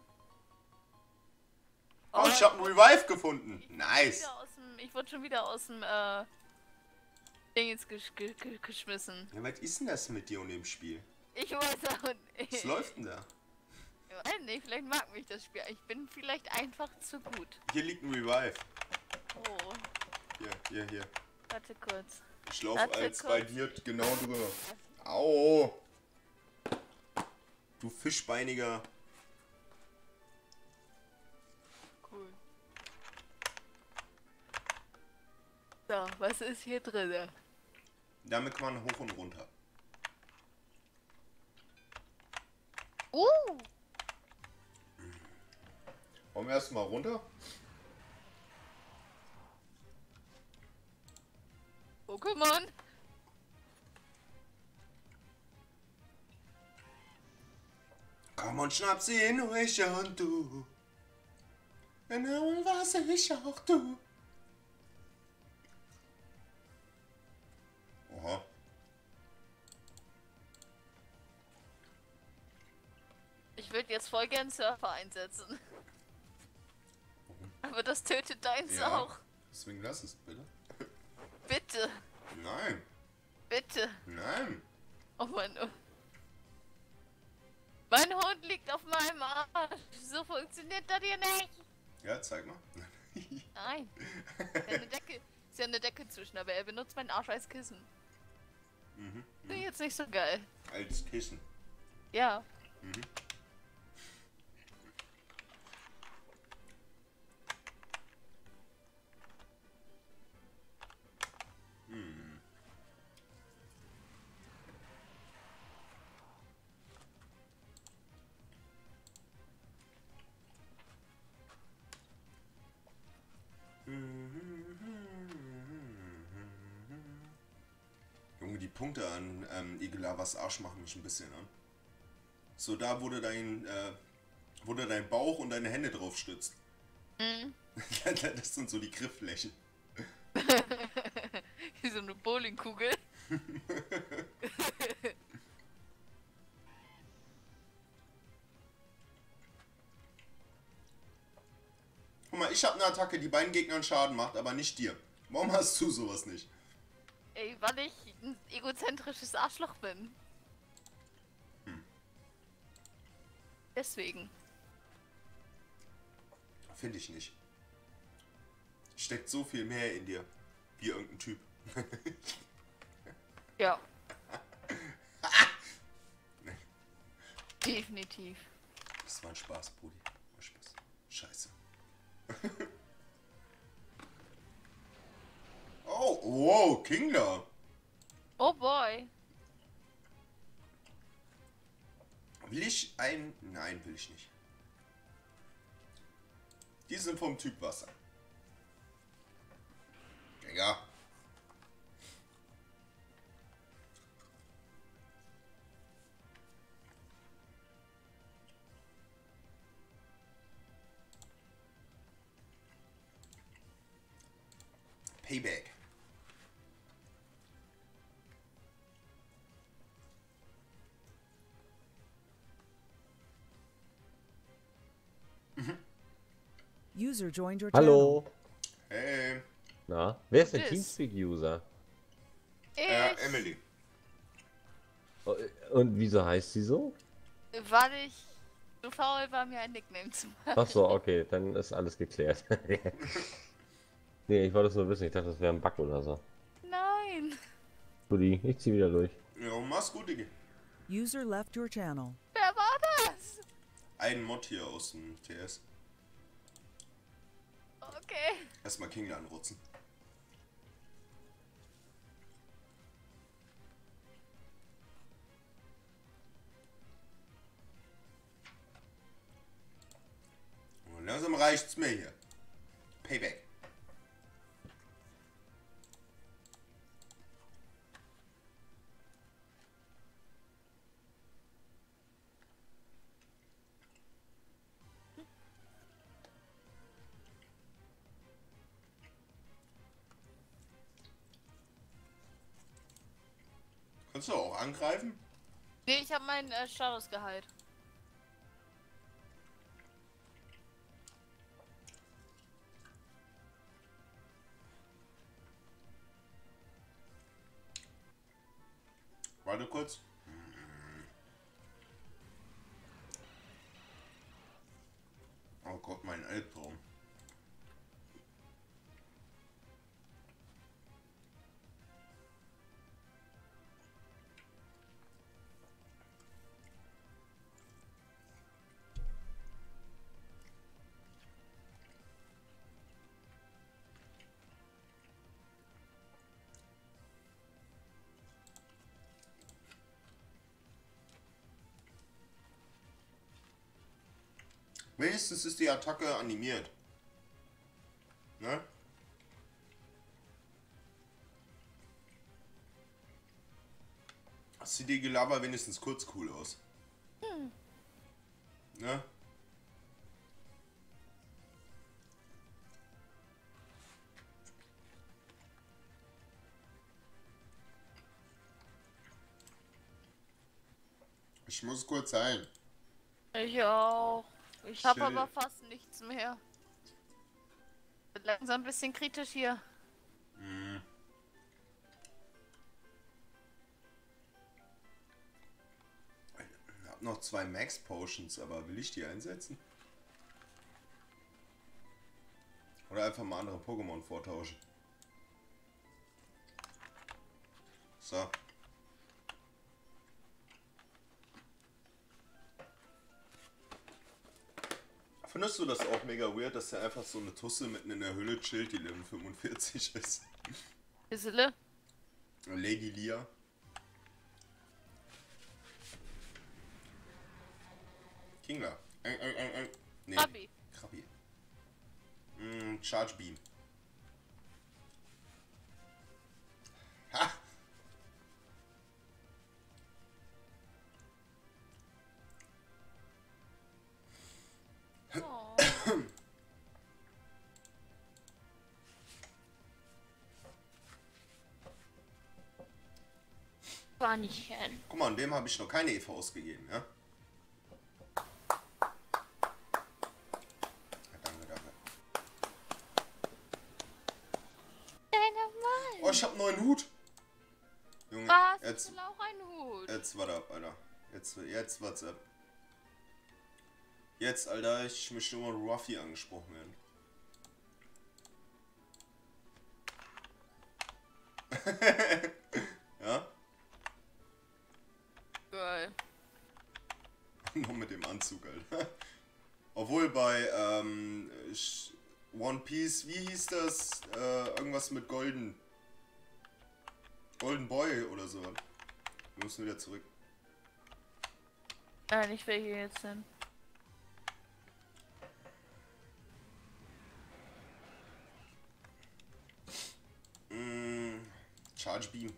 Oh, ich habe einen Revive gefunden. Nice.
Ich wurde schon wieder aus dem Ding jetzt geschmissen.
Ja, was ist denn das mit dir und dem Spiel?
Ich weiß auch nicht.
Was läuft denn da?
Ich weiß nicht, vielleicht mag mich das Spiel. Ich bin vielleicht einfach zu gut.
Hier liegt ein Revive.
Oh.
Hier.
Warte kurz.
Ich laufe als bei dir genau drüber. Au! Du fischbeiniger.
Cool. So, was ist hier drin?
Damit kann man hoch und runter. Wollen wir erstmal runter?
Pokémon?
Komm und schnapp sie nur ich und du. Genau was ich auch du. Oha.
Ich würde jetzt voll gern Surfer einsetzen. Aber das tötet deins
Ja,
auch.
deswegen lass es bitte.
Bitte,
Nein,
bitte.
nein.
Oh Mann. Oh. Mein Hund liegt auf meinem Arsch. So funktioniert das hier nicht.
Ja, zeig mal.
Nein. Ist ja eine Decke zwischen, aber er benutzt meinen Arsch als Kissen. Ist jetzt nicht so geil.
Als Kissen.
Ja.
Junge, die Punkte an Igelavas Arsch machen mich ein bisschen an. So da, wo du dein Bauch und deine Hände drauf stützt. Das sind so die Griffflächen.
Wie so eine Bowlingkugel.
Guck mal, ich habe eine Attacke, die beiden Gegnern Schaden macht, aber nicht dir. Warum hast du sowas nicht?
Ey, weil ich ein egozentrisches Arschloch bin. Deswegen.
Finde ich nicht. Steckt so viel mehr in dir. Wie irgendein Typ.
Ja. Definitiv.
Das war ein Spaß, Brudi. War Spaß. Scheiße. Oh, wow, Kingler.
Oh boy.
Will ich ein... Nein, will ich nicht. Die sind vom Typ Wasser. Digga. Payback.
User joined your channel.
Hallo.
Hey.
Na, wer ist der
Tschüss.
Teamspeak-User?
Ich,
Emily.
Und wieso heißt sie so?
weil ich zu faul war, mir ein Nickname zu machen.
Ach so, okay, dann ist alles geklärt. Nee, ich wollte es nur wissen. Ich dachte, das wäre ein Bug oder so.
Nein.
Guti, ich zieh wieder durch.
Ja, mach's gut, Digga.
User left your channel.
Wer war das?
Ein Mod hier aus dem TS.
Okay.
Erstmal Kingler anrutzen. Und langsam reicht's mir hier. Payback. Kannst du auch angreifen?
Nee, ich habe meinen Status geheilt.
Warte kurz. Oh Gott, mein Albtraum. Wenigstens ist die Attacke animiert. Ne? Sieht die Gelaber wenigstens kurz cool aus. Ne? Ich muss kurz sein.
Ich auch. Ich habe
Chill.
aber fast nichts mehr. Wird langsam ein bisschen kritisch hier.
Ich hab noch 2 Max Potions, aber will ich die einsetzen? Oder einfach mal andere Pokémon vortauschen? So. Findest du das auch mega weird, dass er einfach so eine Tusse mitten in der Höhle chillt, die Level 45 ist?
Bissele?
Lady Lia. Kingler. Nee.
Abi.
Krabi. Charge Beam. Ha!
Oh. Spannchen.
Guck mal, an dem habe ich noch keine Eva ausgegeben, ja? Danke, danke. Oh, ich hab einen neuen Hut. Junge,
Was? Ich
jetzt,
will auch einen Hut.
warte ab, Alter. Jetzt WhatsApp. Jetzt, Alter, ich möchte immer Ruffy angesprochen werden. Ja?
Geil.
Noch mit dem Anzug, Alter. Obwohl bei One Piece, wie hieß das? Irgendwas mit Golden. Golden Boy oder so. Wir müssen wieder zurück.
Nein, ich will hier jetzt hin.
Charge Beam.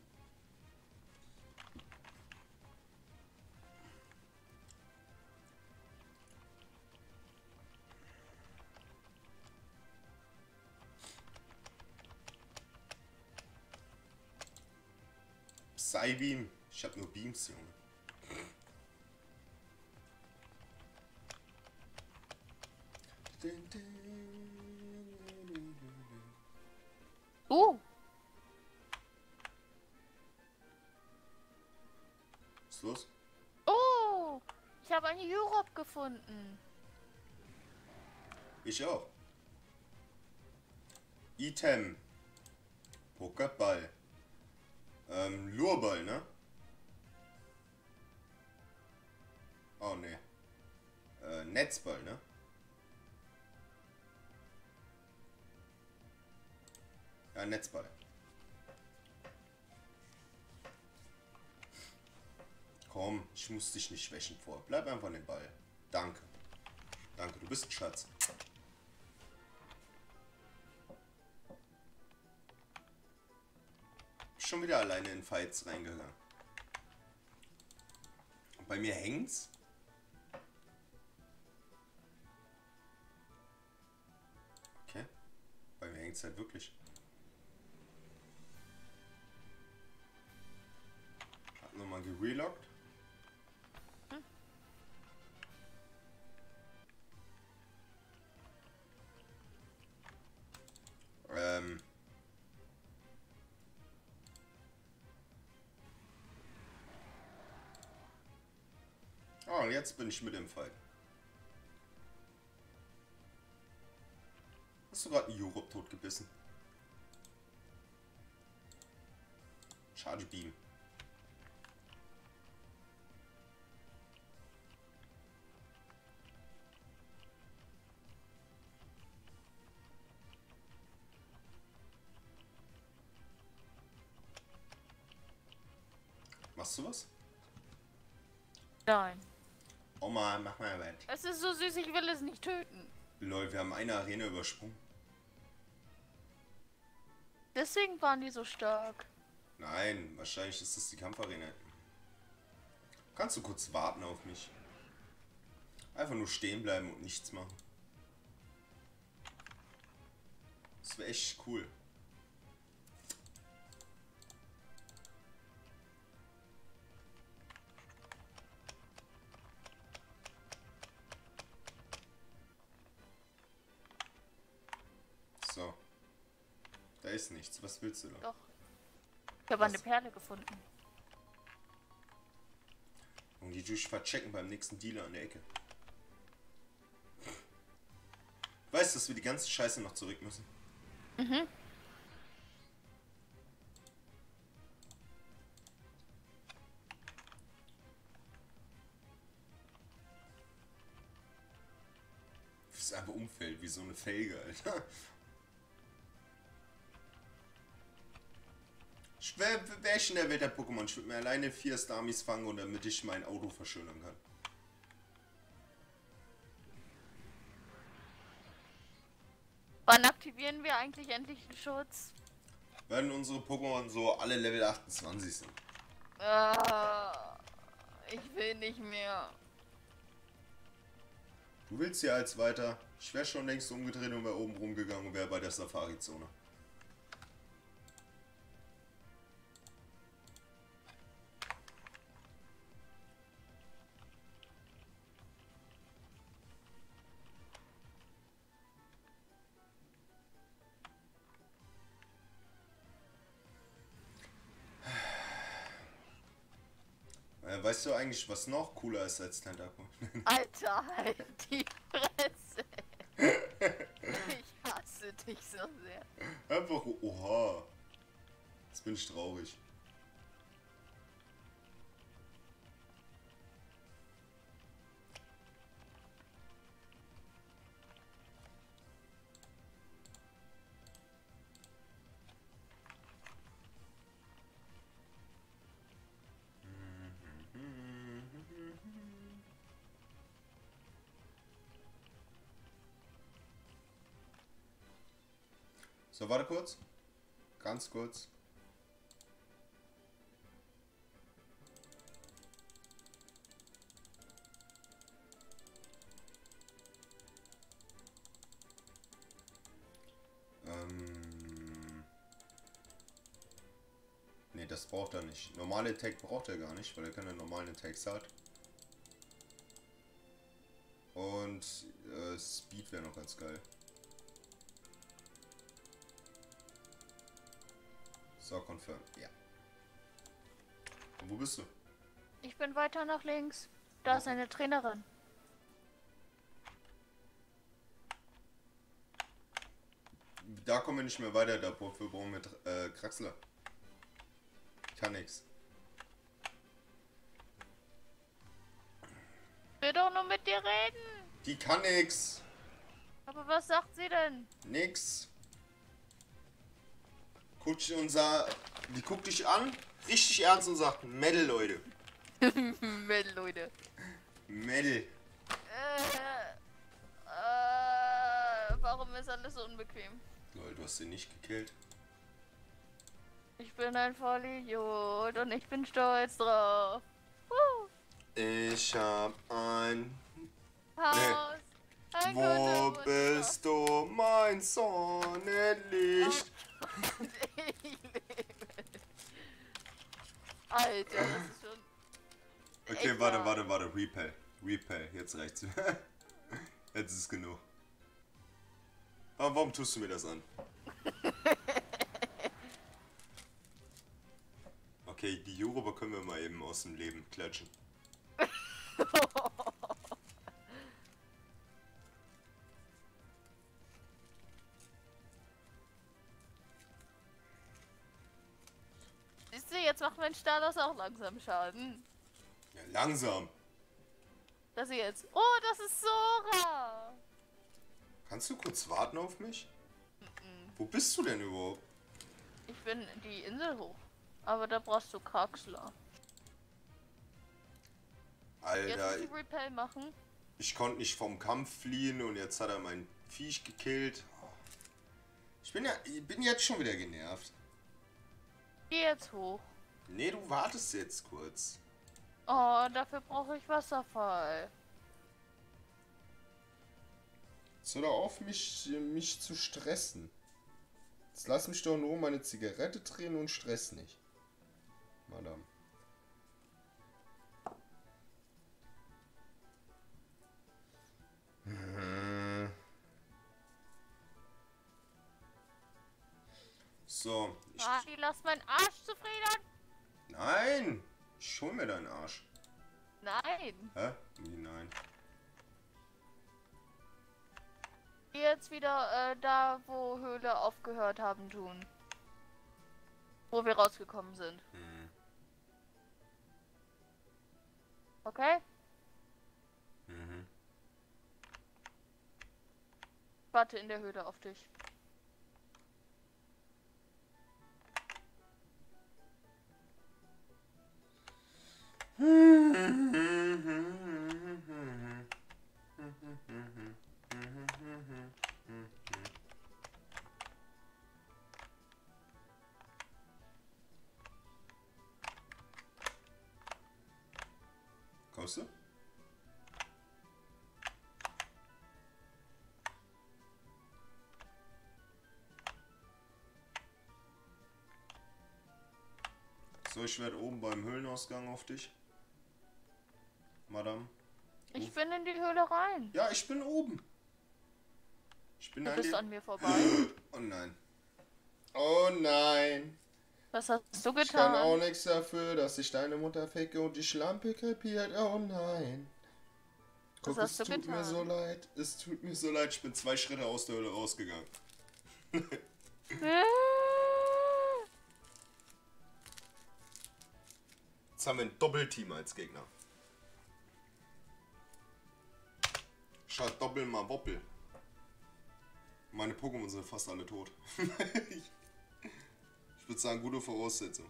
Psybeam. Ich hab nur Beams, Junge. Was ist los?
Oh! Ich habe einen Europe gefunden.
Ich auch. Item. Pokerball. Lurball, ne? Oh, ne. Netzball, ne? Ja, Netzball. Komm, ich muss dich nicht schwächen vor. Bleib einfach an dem Ball. Danke. Danke, du bist ein Schatz. Schon wieder alleine in Fights reingegangen. Und bei mir hängt's. Okay. Bei mir hängt's halt wirklich. Hab nochmal gerelockt. Oh, jetzt bin ich mit im Fight. Hast du gerade einen Europe totgebissen? Charge Beam. Machst du was?
Nein.
Oma, mach mal was.
Es ist so süß, ich will es nicht töten.
Lol, wir haben eine Arena übersprungen.
Deswegen waren die so stark.
Nein, wahrscheinlich ist das die Kampfarena. Kannst du kurz warten auf mich? Einfach nur stehen bleiben und nichts machen. Das wäre echt cool. So. Da ist nichts. Was willst du da?
Doch. Ich habe eine Perle gefunden.
Und die durch verchecken beim nächsten Dealer an der Ecke. Weißt du, dass wir die ganze Scheiße noch zurück müssen?
Mhm.
Das ist einfach umfällt wie so eine Felge, Alter. Wer ich in der Welt der Pokémon? Ich würde mir alleine 4 Starmies fangen, und damit ich mein Auto verschönern kann.
Wann aktivieren wir eigentlich endlich den Schutz?
Wenn unsere Pokémon so alle Level 28 sind.
Ich will nicht mehr.
Du willst ja als weiter. Ich wäre schon längst umgedreht und wäre oben rumgegangen und wäre bei der Safari-Zone. Weißt du eigentlich, was noch cooler ist als Tentacle?
Alter, halt die Fresse. Ich hasse dich so sehr.
Einfach, oha. Jetzt bin ich traurig. So, warte kurz. Ganz kurz. das braucht er nicht. Normale Attack braucht er gar nicht, weil er keine normalen Attacks hat. Und Speed wäre noch ganz geil. So, confirm. Ja. Und wo bist du?
Ich bin weiter nach links. Da ist eine Trainerin.
Da kommen wir nicht mehr weiter, da wir brauchen mit Kraxler. Kann nix.
Ich will doch nur mit dir reden.
Die kann nix.
Aber was sagt sie denn?
Nix. Die guckt dich an, richtig ernst und sagt, Mädel, Leute.
Mädel, Leute.
Mädel.
Warum ist alles so unbequem?
Leute, du hast sie nicht gekillt.
Ich bin ein Vollidiot und ich bin stolz drauf.
Ich hab ein...
Haus. Ein
Wo
Kunde-
bist du, mein Sonnenlicht?
Ich lebe. Alter, das ist schon...
Okay,
Echt
warte,
wahr.
warte. Repel. Jetzt reicht's. Jetzt ist es genug. Aber warum tust du mir das an? Okay, die Yoruba können wir mal eben aus dem Leben klatschen.
Siehst du, jetzt macht mein Stalos auch langsam Schaden.
Ja, langsam.
Das hier jetzt. Oh, das ist Sora!
Kannst du kurz warten auf mich? Wo bist du denn überhaupt?
Ich bin die Insel hoch. Aber da brauchst du Kraxler. Jetzt
Alter,
muss ich Repel machen.
ich konnte nicht vom Kampf fliehen und jetzt hat er mein Viech gekillt. Ich bin jetzt schon wieder genervt.
Geh jetzt hoch.
Nee, du wartest jetzt kurz.
Oh, dafür brauche ich Wasserfall.
Jetzt hör doch auf, mich zu stressen. Jetzt lass mich doch nur meine Zigarette drehen und stress nicht. Madame. So.
Die lass meinen Arsch zufrieden.
Nein! Ich hol mir deinen Arsch.
Nein.
Hä? Wie nein?
Geh jetzt wieder da, wo Höhle aufgehört haben tun. Wo wir rausgekommen sind. Okay? Warte in der Höhle auf dich.
Kommst du? So, ich werde oben beim Höhlenausgang auf dich. Madame.
Ich bin in die Höhle rein.
Ja, ich bin oben. Ich bin
Du
an
bist
dir.
an mir vorbei.
Oh nein. Oh nein.
Was hast du
Ich kann auch
getan?
nichts dafür, dass ich deine Mutter ficke und die Schlampe krepiert. Oh nein.
Was
Guck,
hast
es
du
tut mir
getan?
so leid. Es tut mir so leid. Ich bin 2 Schritte aus der Höhle rausgegangen. Jetzt haben wir ein Doppelteam als Gegner. Statt Doppel mal Woppel. Meine Pokémon sind fast alle tot. Ich würde sagen, gute Voraussetzung.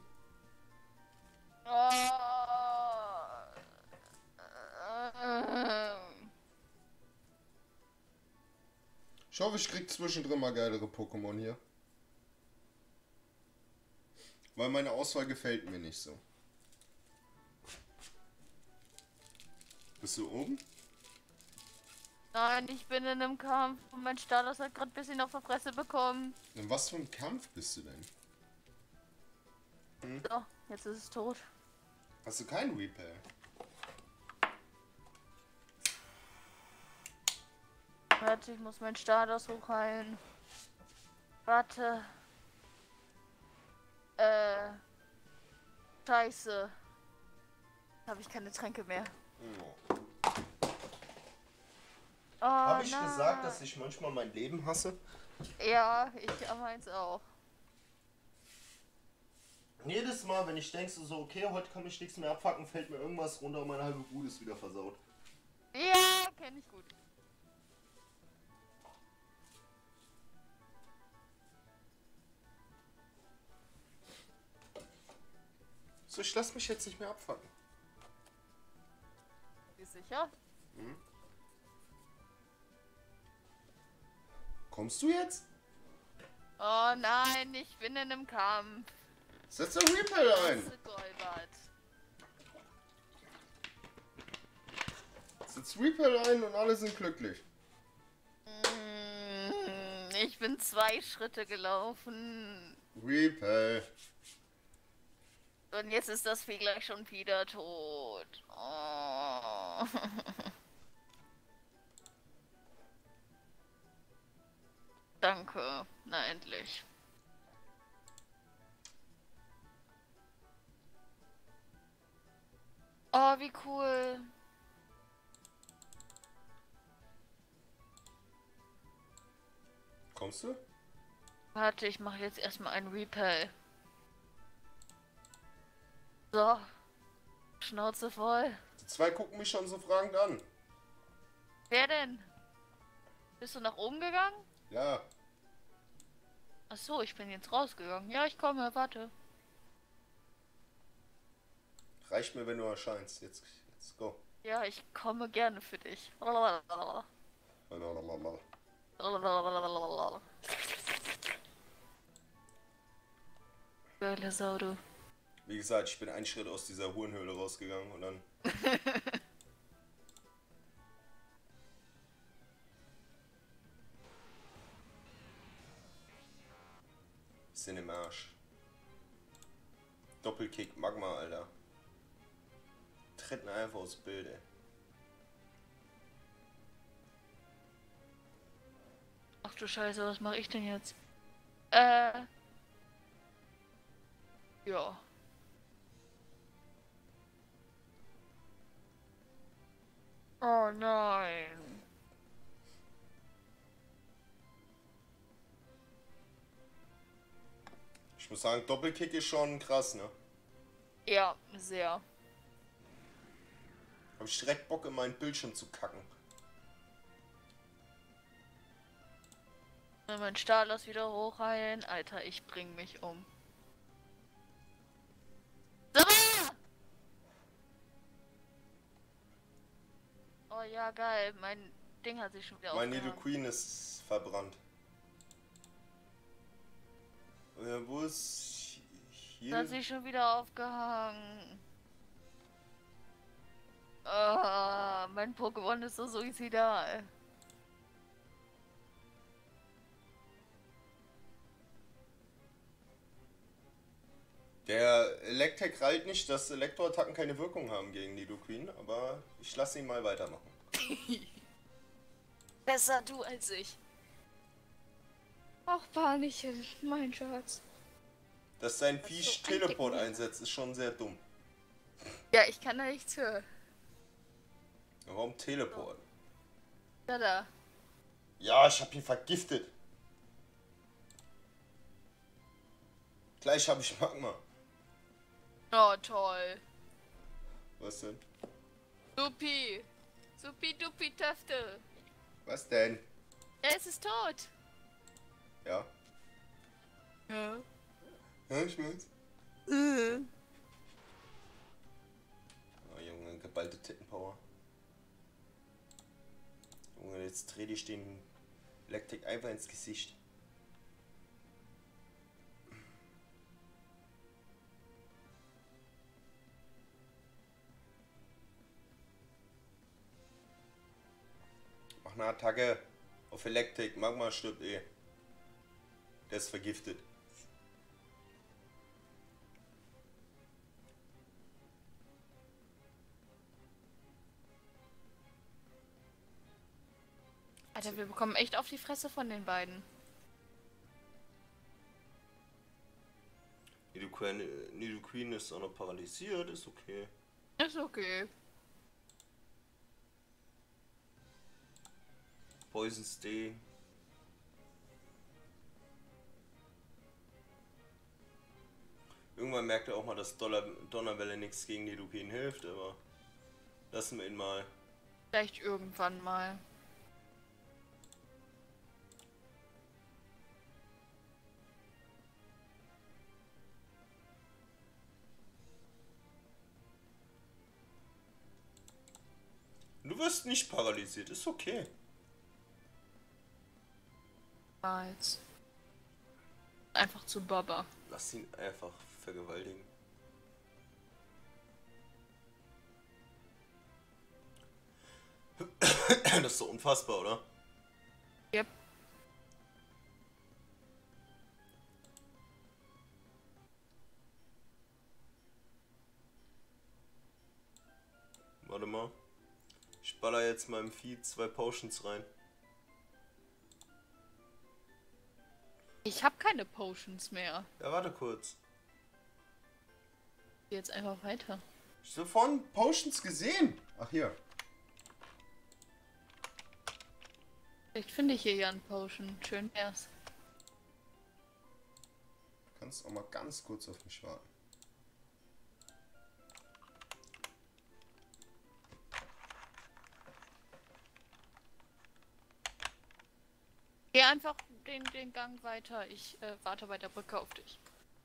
Ich hoffe, ich krieg zwischendrin mal geilere Pokémon hier. Weil meine Auswahl gefällt mir nicht so. Bist du oben?
Nein, ich bin in einem Kampf und mein Stalos hat gerade ein bisschen auf der Fresse bekommen.
In was für einem Kampf bist du denn?
So, jetzt ist es tot.
Hast du keinen Repel?
Warte, ich muss meinen Status hochheilen. Warte. Scheiße. Habe ich keine Tränke mehr. Oh,
Habe ich
nein.
gesagt, dass ich manchmal mein Leben hasse?
Ja, ich meins auch.
Jedes Mal, wenn ich denke so, okay, heute kann mich nichts mehr abfacken, fällt mir irgendwas runter und meine halbe Bude ist wieder versaut.
Ja, kenne ich gut.
So, ich lass mich jetzt nicht mehr abfacken.
Bist sicher?
Kommst du jetzt?
Oh nein, ich bin in einem Kampf.
Setz doch Repel ein.
Gesäubert.
Setz Repel ein und alle sind glücklich.
Ich bin 2 Schritte gelaufen.
Repel.
Und jetzt ist das Vieh gleich schon wieder tot. Oh. Danke. Na endlich. Oh, wie cool.
Kommst du?
Warte, ich mache jetzt erstmal einen Repel. So. Schnauze voll.
Die zwei gucken mich schon so fragend an.
Wer denn? Bist du nach oben gegangen?
Ja.
Ach so, ich bin jetzt rausgegangen. Ja, ich komme, warte.
Reicht mir, wenn du erscheinst. Jetzt go.
Ja, ich komme gerne für dich. Geile Sau, du.
Wie gesagt, ich bin einen Schritt aus dieser Hurenhöhle rausgegangen und dann... sind im Arsch. Doppelkick Magma, Alter. Treten einfach aus Bilde.
Ach du Scheiße, was mache ich denn jetzt? Ja. Oh nein.
Ich muss sagen, Doppelkick ist schon krass, ne?
Ja, sehr.
Hab ich direkt Bock, in meinen Bildschirm zu kacken.
Mein Stahlers wieder hochheilen. Alter, ich bring mich um. Oh ja, geil. Mein Ding hat sich schon wieder
Mein
aufgehangen.
Nidoqueen ist verbrannt. Wo ist... hier?
Hat sich schon wieder aufgehangen. Ah, mein Pokémon ist so suizidal.
Der Electek reilt nicht, dass Elektroattacken keine Wirkung haben gegen Nidoqueen, aber ich lasse ihn mal weitermachen.
Besser du als ich. Ach, Panicchen, mein Schatz.
Dass sein
Das ist
Viech
so ein
Teleport
Dicken.
einsetzt, ist schon sehr dumm.
Ja, ich kann da nichts hören.
Warum Teleport?
Da.
Ja, ich hab ihn vergiftet. Gleich habe ich Magma.
Oh, toll.
Was denn?
Supi. Supi, dupi, Töfte.
Was denn?
Es ist tot.
Ja.
Ja.
Ja, ich weiß. Oh, Junge, geballte Tittenpower. Junge, jetzt dreh dich den Electek einfach ins Gesicht. Mach eine Attacke auf Electek. Magma stirbt eh. Der ist vergiftet.
Alter, wir bekommen echt auf die Fresse von den beiden.
Nidoqueen ist auch noch paralysiert, ist okay.
Ist okay.
Poison Stay. Irgendwann merkt er auch mal, dass Donnerwelle nichts gegen Nidoqueen hilft, aber lassen wir ihn mal.
Vielleicht irgendwann mal.
Du wirst nicht paralysiert, ist okay.
Jetzt. Einfach zu Baba.
Lass ihn einfach vergewaltigen. Das ist so unfassbar, oder?
Yep.
Warte mal. Ich baller jetzt meinem Vieh 2 Potions rein.
Ich habe keine Potions mehr.
Ja, warte kurz.
Geh jetzt einfach weiter.
Ich habe vorhin Potions gesehen. Ach hier.
Vielleicht finde ich hier ja einen Potion. Schön wär's.
Du kannst auch mal ganz kurz auf mich warten.
Geh einfach den Gang weiter. Ich warte bei der Brücke auf dich.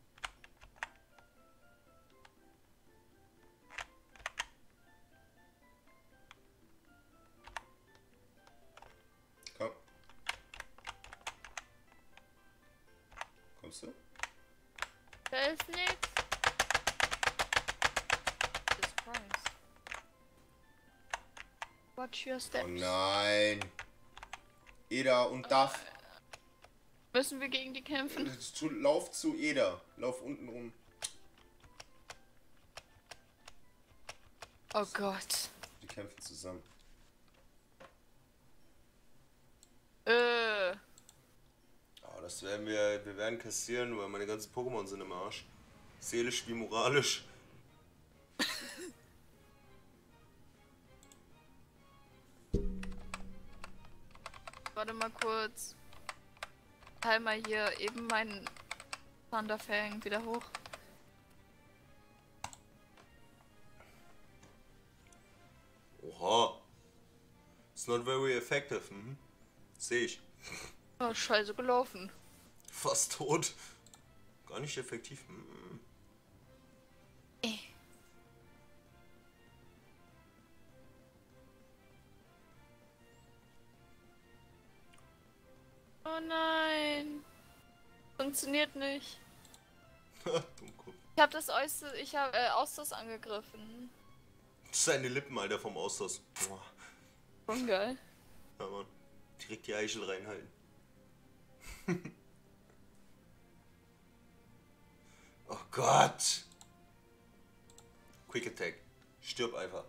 Komm. Kommst du?
Da ist nichts. Jesus Christ. Watch your steps.
Oh nein. Eda und Duff.
Müssen wir gegen die kämpfen?
Lauf zu Eda. Lauf unten rum.
Oh Gott.
Die kämpfen zusammen. Oh, das werden wir werden kassieren, weil meine ganzen Pokémon sind im Arsch. Seelisch wie moralisch.
Warte mal kurz. Teil mal hier eben meinen Thunderfang wieder hoch.
Oha. It's not very effective. Mhm. Sehe ich.
Oh, scheiße gelaufen.
Fast tot. Gar nicht effektiv. Mhm.
Oh nein. Funktioniert nicht.
Dummkopf.
Ich habe das Austers angegriffen.
Seine Lippen, Alter, vom Austausch. Boah.
Schon geil.
Ja, Mann. Direkt die Eichel reinhalten. Oh Gott. Quick Attack. Stirb einfach.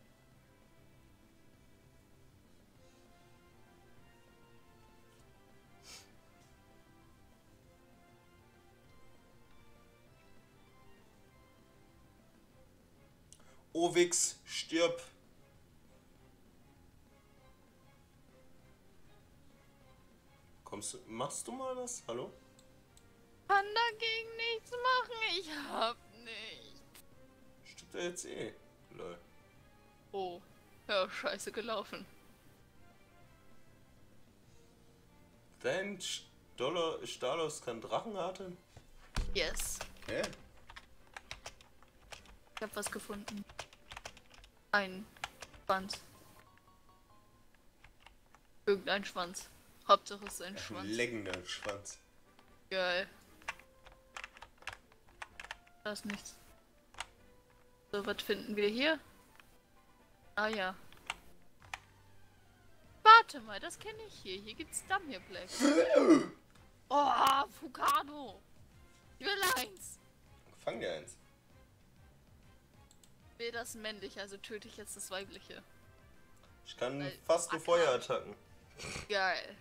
Ovix, stirb. Machst du mal was? Hallo?
Kann dagegen nichts machen. Ich hab nichts.
Stirbt er jetzt eh? Lol.
Oh. Ja, scheiße gelaufen.
Dein Stalos kann Drachen atmen?
Yes.
Hä?
Ich hab was gefunden. Ein Schwanz. Irgendein Schwanz. Hauptsache es ist ein Schwanz.
Leckender Schwanz.
Geil. Da ist nichts. So, was finden wir hier? Ah ja. Warte mal, das kenne ich hier. Hier gibt's Damir Black. Oh, Fukano. Ich will eins.
Fang dir eins.
Ich will das männliche, also töte ich jetzt das weibliche.
Ich kann
Weil-
fast nur Feuerattacken.
Geil.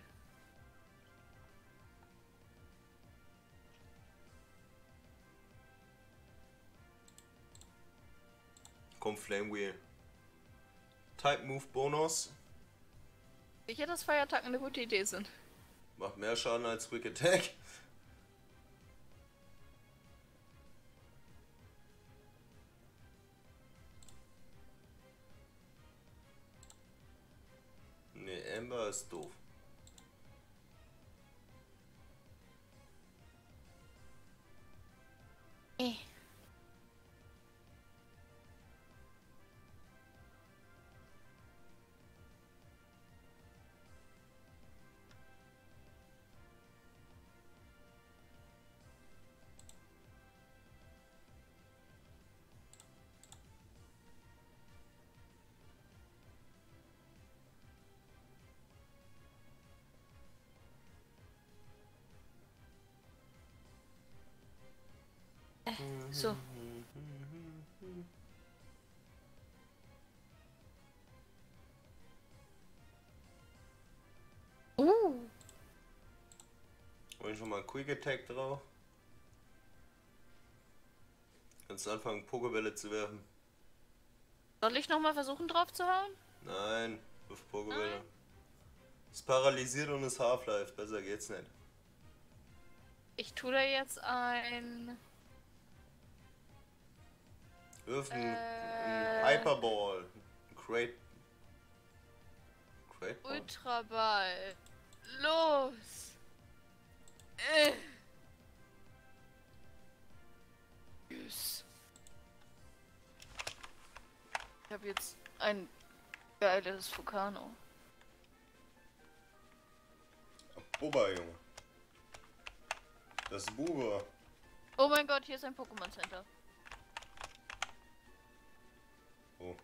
Komm, Flame Wheel. Type Move Bonus.
Sicher, dass Feuerattacken eine gute Idee sind.
Macht mehr Schaden als Quick Attack. Nee, Amber ist doof.
So.
Hol ich schon mal Quick Attack drauf. Kannst anfangen, Pokebälle zu werfen.
Soll ich nochmal versuchen drauf zu hauen?
Nein, wirf Pokebälle. Ist paralysiert und ist Half-Life, besser geht's nicht.
Ich tue da jetzt ein...
Wirf einen Hyperball. Ein Great Ball.
Ultraball. Los! Tschüss. Ich habe jetzt ein geiles Vulcano.
Bubba, Junge. Das ist Buba.
Oh mein Gott, hier ist ein Pokémon Center.
Oh.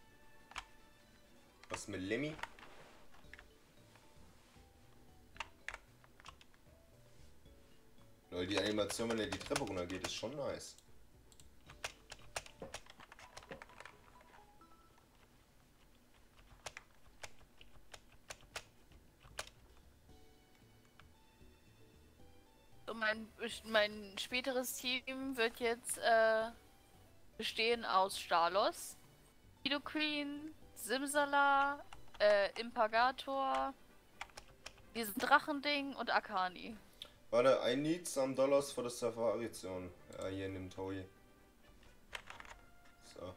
Was mit Lemmy? Weil die Animation, wenn er die Treppe runtergeht, ist schon nice.
So, mein späteres Team wird jetzt bestehen aus Stalos, Nidoqueen, Simsala, Impagator, diesem Drachending und Akani.
Warte, I need some dollars for the Safari Zone. Ja, hier in dem Toy. So.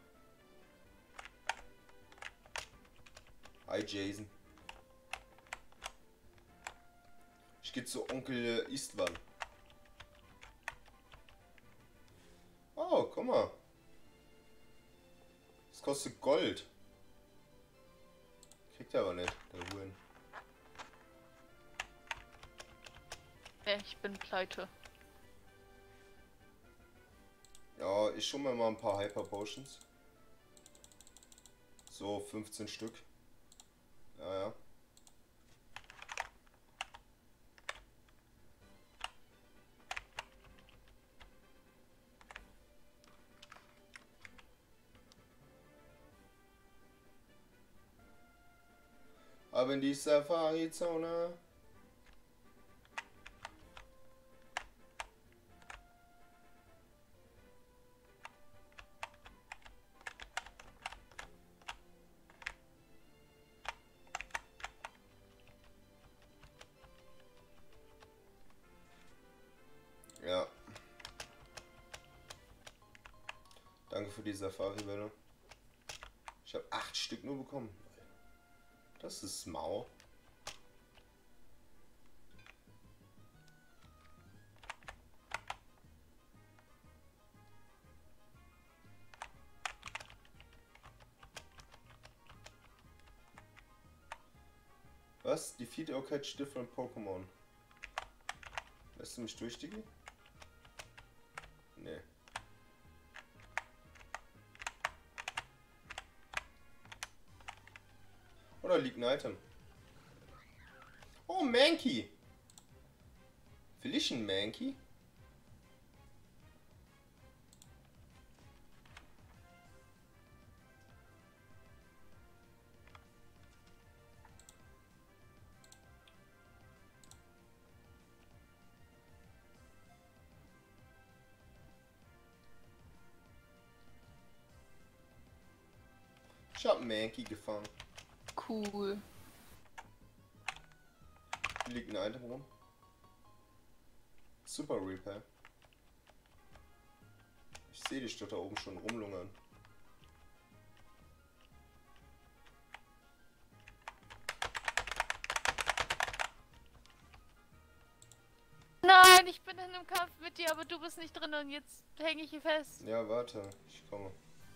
Hi Jason. Ich geh zu Onkel Istvan. Oh, guck mal. Das kostet Gold. Kriegt er aber nicht, der Huren.
Ich bin pleite.
Ja, ich schon mal ein paar Hyper Potions. So, 15 Stück. Ja, ja. Aber in die Safari-Zone. Ja. Danke für die Safari-Welle. Ich habe 8 Stück nur bekommen. Das ist mau. Was? Defeat or catch different Pokémon. Lässt du mich durch, Digi? Nee. Oder liegt ein Item? Oh, Mankey! Will ich einen Mankey? Ich hab einen Mankey gefangen.
Cool.
Hier liegt ein Item rum. Super Repair. Ich sehe dich dort da oben schon rumlungern.
Nein, ich bin in einem Kampf mit dir, aber du bist nicht drin und jetzt hänge ich hier fest.
Ja, warte, ich komme.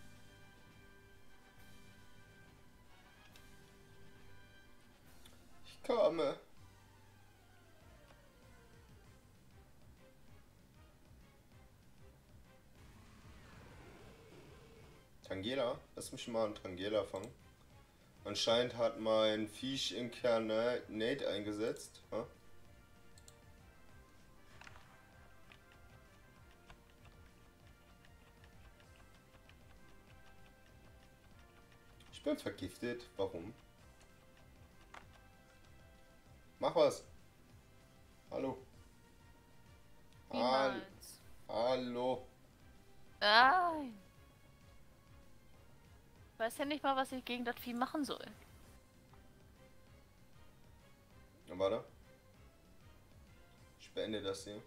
Ich komme. Tangela? Lass mich mal einen Tangela fangen. Anscheinend hat mein Viech im Kern Nate eingesetzt. Ha? Ich bin vergiftet. Warum? Mach was. Hallo.
Niemals.
Hallo.
Nein. Ich weiß ja nicht mal, was ich gegen das Vieh machen soll.
Na, warte. Ich beende das hier.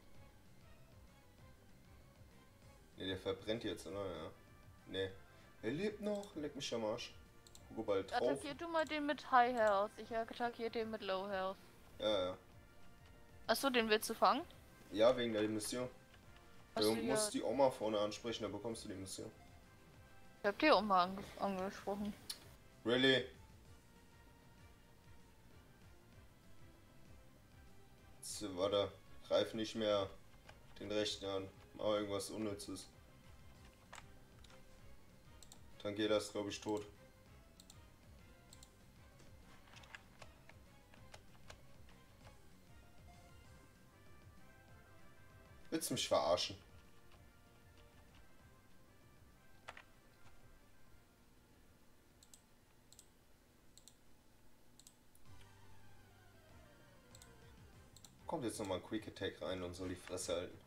Ne, der verbrennt jetzt, oder? Ja. Ne. Er lebt noch. Leck mich am Arsch. Guck bald drauf.
Attackier du mal den mit High Health. Ich attackiere den mit Low Health.
Ja, ja.
Achso, den willst du fangen?
Ja, wegen der Mission.
Achso,
Du musst die Oma vorne ansprechen, dann bekommst du die Mission.
Ich hab die Oma angesprochen.
Really? So, warte. Greif nicht mehr den rechten an. Mach irgendwas Unnützes. Dann geht das, glaube ich, tot. Willst du mich verarschen? Kommt jetzt nochmal ein Quick Attack rein und soll die Fresse halten.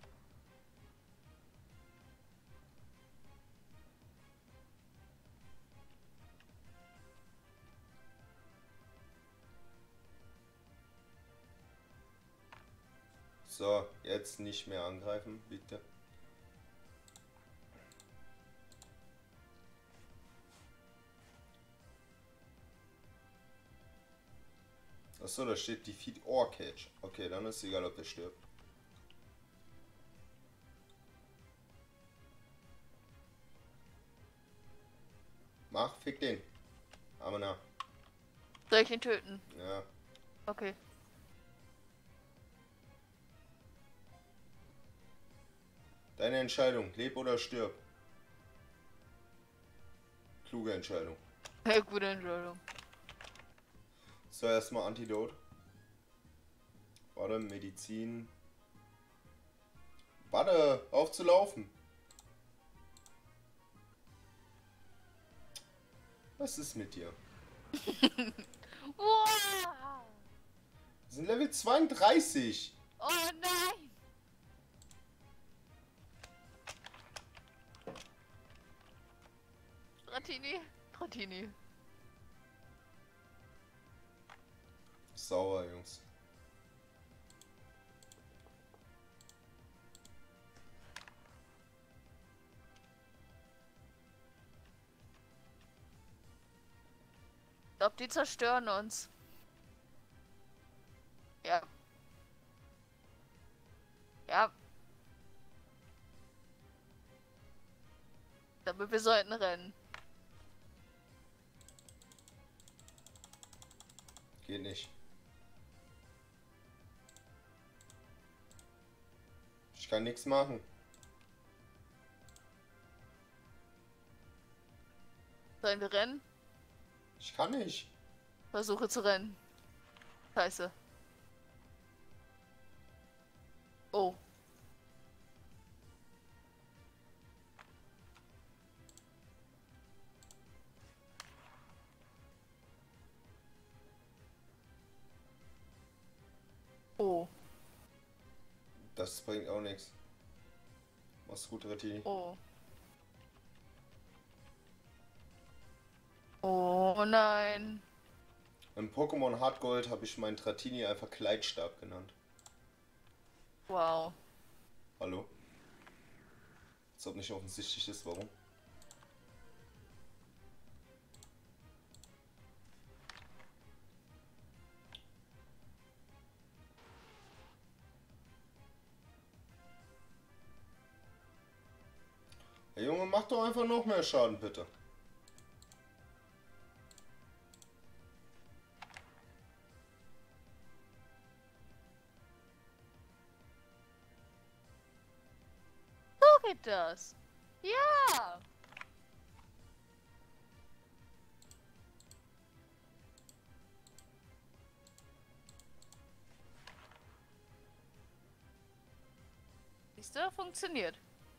So, jetzt nicht mehr angreifen, bitte. Achso, da steht Defeat or Catch. Okay, dann ist egal, ob der stirbt. Mach, fick den. Aber na.
Soll ich ihn töten?
Ja.
Okay.
Deine Entscheidung, leb oder stirb. Kluge Entscheidung.
Ja, gute Entscheidung.
So, erstmal Antidot. Warte, Medizin. Warte, auf zu laufen. Was ist mit dir?
Wow.
Wir sind Level 32.
Oh nein! Trattini.
Sauer, Jungs.
Ich glaube, die zerstören uns. Ja. Ja. Aber wir sollten rennen.
Geht nicht. Ich kann nichts machen.
Sollen wir rennen?
Ich kann nicht.
Versuche zu rennen. Scheiße. Oh. Oh.
Das bringt auch nichts. Mach's gut, Retti.
Oh. Oh. Oh nein.
Im Pokémon Hardgold habe ich meinen Dratini einfach Kleidstab genannt.
Wow.
Hallo? Als ob nicht offensichtlich ist, warum. Der Junge, mach doch einfach noch mehr Schaden, bitte.
So geht das. Ja. Siehst du, funktioniert.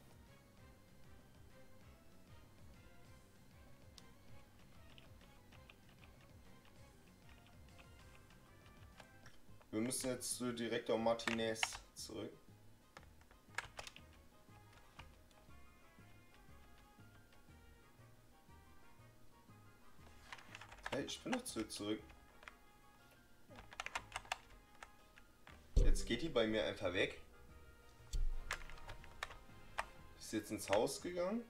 Wir müssen jetzt zu Direktor Martinez zurück. Hey, ich bin doch zurück. Jetzt geht die bei mir einfach weg. Ist jetzt ins Haus gegangen.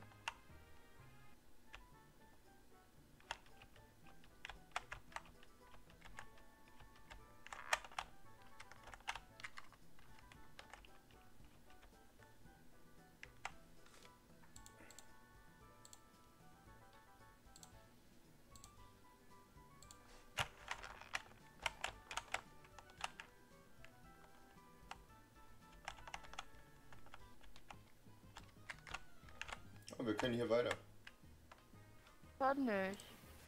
Aber wir können hier weiter.
War nicht.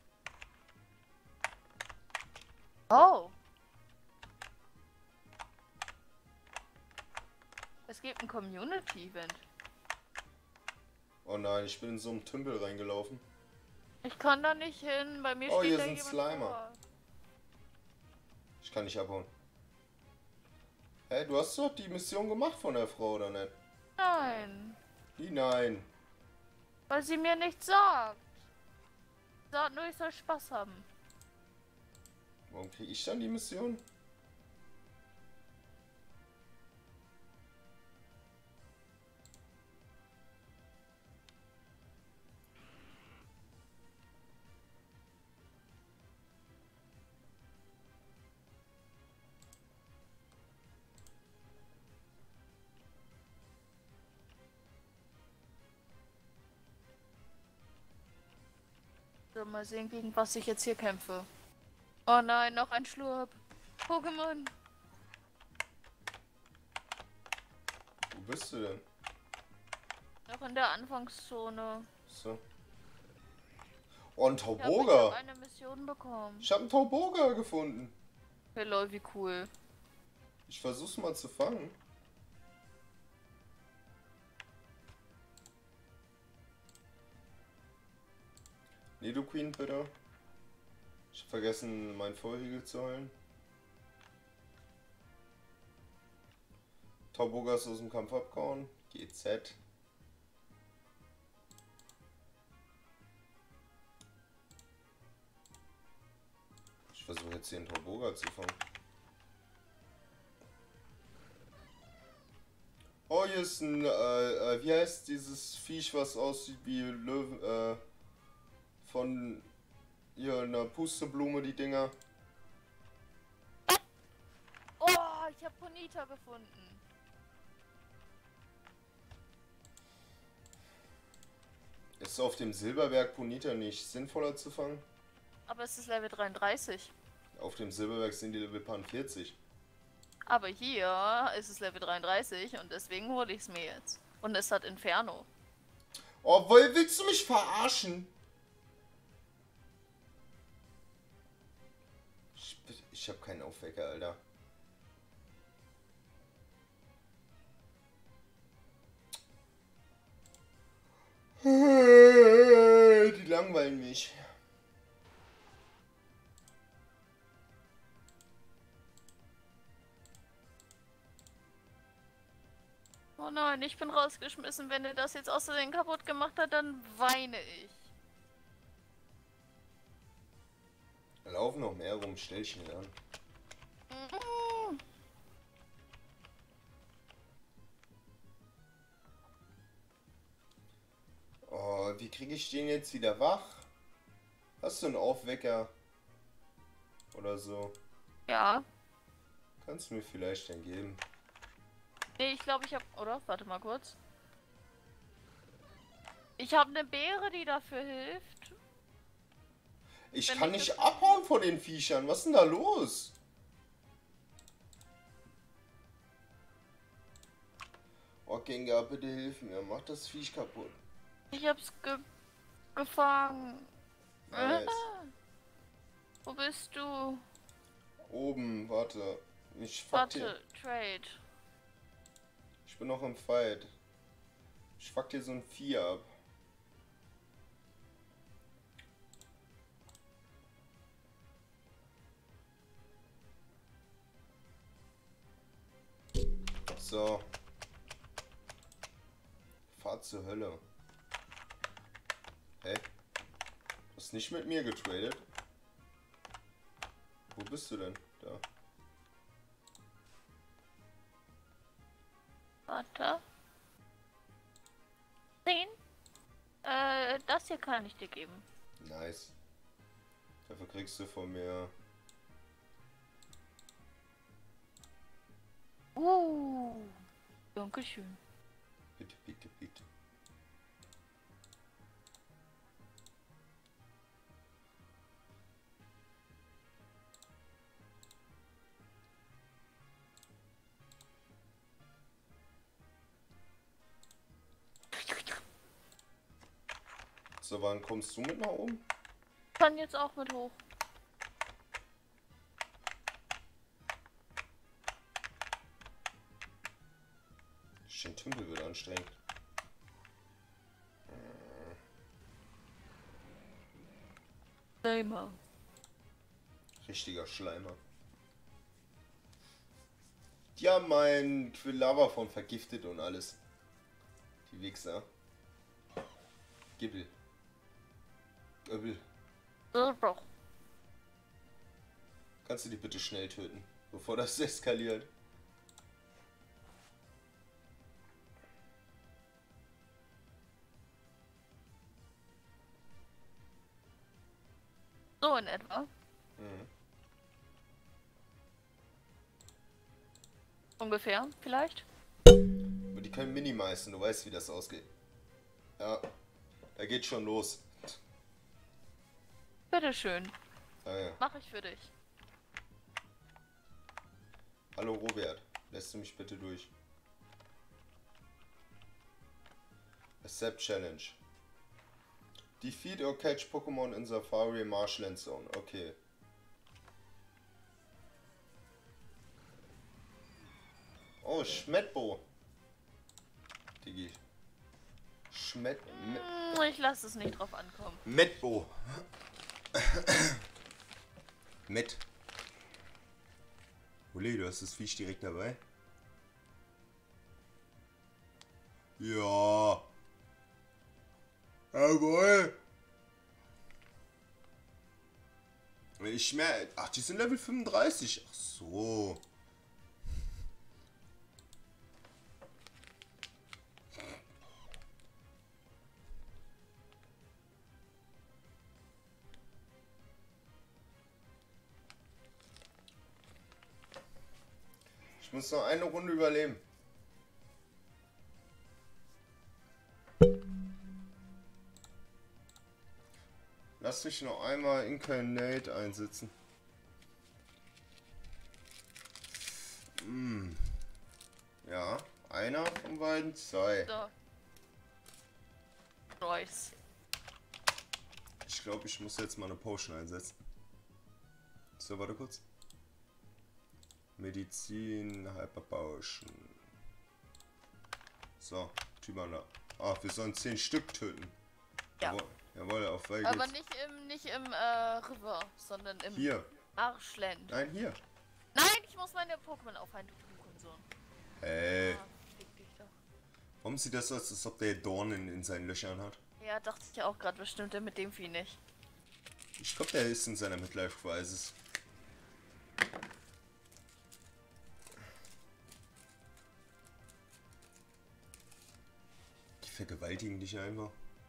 Oh. Es gibt ein Community-Event.
Oh nein, ich bin in so einen Tümpel reingelaufen.
Ich kann da nicht hin, bei mir
Oh,
steht
hier
da
sind
jemand
Slimer.
vor.
Ich kann nicht abhauen. Hey, du hast doch die Mission gemacht von der Frau, oder nicht?
Nein,
Wie nein?
weil sie mir nichts sagt. Sie sagt nur, ich soll Spaß haben.
Warum kriege ich dann die Mission?
So, mal sehen, gegen was ich jetzt hier kämpfe. Oh nein, noch ein Schlurp. Pokémon.
Wo bist du denn?
Noch in der Anfangszone.
So. Oh, ein
Ich habe
Tauboga!
eine Mission bekommen.
Ich habe einen Tauboga gefunden.
Hey Leute, wie cool.
Ich versuch's mal zu fangen. Nidoqueen bitte. Ich habe vergessen, mein Vorhegel zu heilen. Tauboga ist aus dem Kampf abgehauen. GZ. Ich versuche jetzt hier einen Tauboga zu fangen. Oh, hier ist ein, wie heißt dieses Viech, was aussieht wie Löwen, von hier einer Pusteblume, die Dinger.
Oh, ich habe Ponyta gefunden.
Ist auf dem Silberberg Ponyta nicht sinnvoller zu fangen?
Aber es ist Level 33.
Auf dem Silberberg sind die Level 40.
Aber hier ist es Level 33 und deswegen hole ich es mir jetzt. Und es hat Inferno.
Oh, willst du mich verarschen? Ich hab keinen Aufwecker, Alter. Die langweilen mich.
Oh nein, ich bin rausgeschmissen. Wenn er das jetzt außerdem kaputt gemacht hat, dann weine ich.
laufen noch mehr rum, stell dich nicht an. Oh, wie kriege ich den jetzt wieder wach? Hast du einen Aufwecker? Oder so?
Ja.
Kannst du mir vielleicht den geben?
Nee, ich glaube, ich habe... Oder? Warte mal kurz. Ich habe eine Beere, die dafür hilft.
Ich
Wenn
kann
ich
nicht
das-
abhauen von den Viechern. Was ist denn da los? Oh, Gengar, bitte hilf mir. Mach das Viech kaputt.
Ich hab's gefangen.
Nice.
Wo bist du?
Oben, warte. Ich fuck dir.
Warte, Trade.
Ich bin noch im Fight. Ich fuck dir so ein Vieh ab. So. Fahr zur Hölle. Hä? Du hast nicht mit mir getradet? Wo bist du denn? Da.
Warte. 10? Das hier kann ich dir geben.
Nice. Dafür kriegst du von mir.
Dankeschön.
Bitte, bitte, bitte. So, wann kommst du mit nach oben?
Kann jetzt auch mit hoch.
Den Tümpel wird anstrengend.
Schleimer.
Richtiger Schleimer. Die haben mein Quillava von vergiftet und alles. Die Wichser. Gibbel. Göbbel.
Doch.
Kannst du die bitte schnell töten, bevor das eskaliert?
So in etwa.
Mhm.
Ungefähr, vielleicht.
Aber die können minimeißen, du weißt, wie das ausgeht. Ja, da geht schon los.
Bitteschön.
Ah, ja.
Mach ich für dich.
Hallo Robert, lässt du mich bitte durch? Accept Challenge. Defeat or catch Pokémon in Safari Marshland Zone. Okay. Oh, Schmetbo. Digi.
Ich lasse es nicht drauf ankommen.
Metbo. Met. Uli, du hast das Viech direkt dabei? Ja. Jawohl. Ich merke. Ach, die sind Level 35. Ach so. Ich muss noch eine Runde überleben. Lass mich noch einmal Incarnate einsetzen. Ja, einer von beiden, zwei.
So. Royce.
Ich glaube, ich muss jetzt mal eine Potion einsetzen. So, warte kurz. Medizin, Hyper Potion. So, Tymana. Ah, wir sollen 10 Stück töten.
Ja.
Jawohl, auf weil
Aber
geht's.
nicht im River, sondern im
Hier.
Marshland.
Nein, hier.
Nein, ich muss meine Pokémon aufhören, du Hurensohn.
Hey.
Ah, fick dich doch.
Warum sieht das so aus, als ob der Dornen in seinen Löchern hat?
Ja, dachte ich ja auch gerade, was stimmt denn mit dem Vieh nicht?
Ich glaube, der ist in seiner Midlife-Crisis. Die vergewaltigen dich einfach.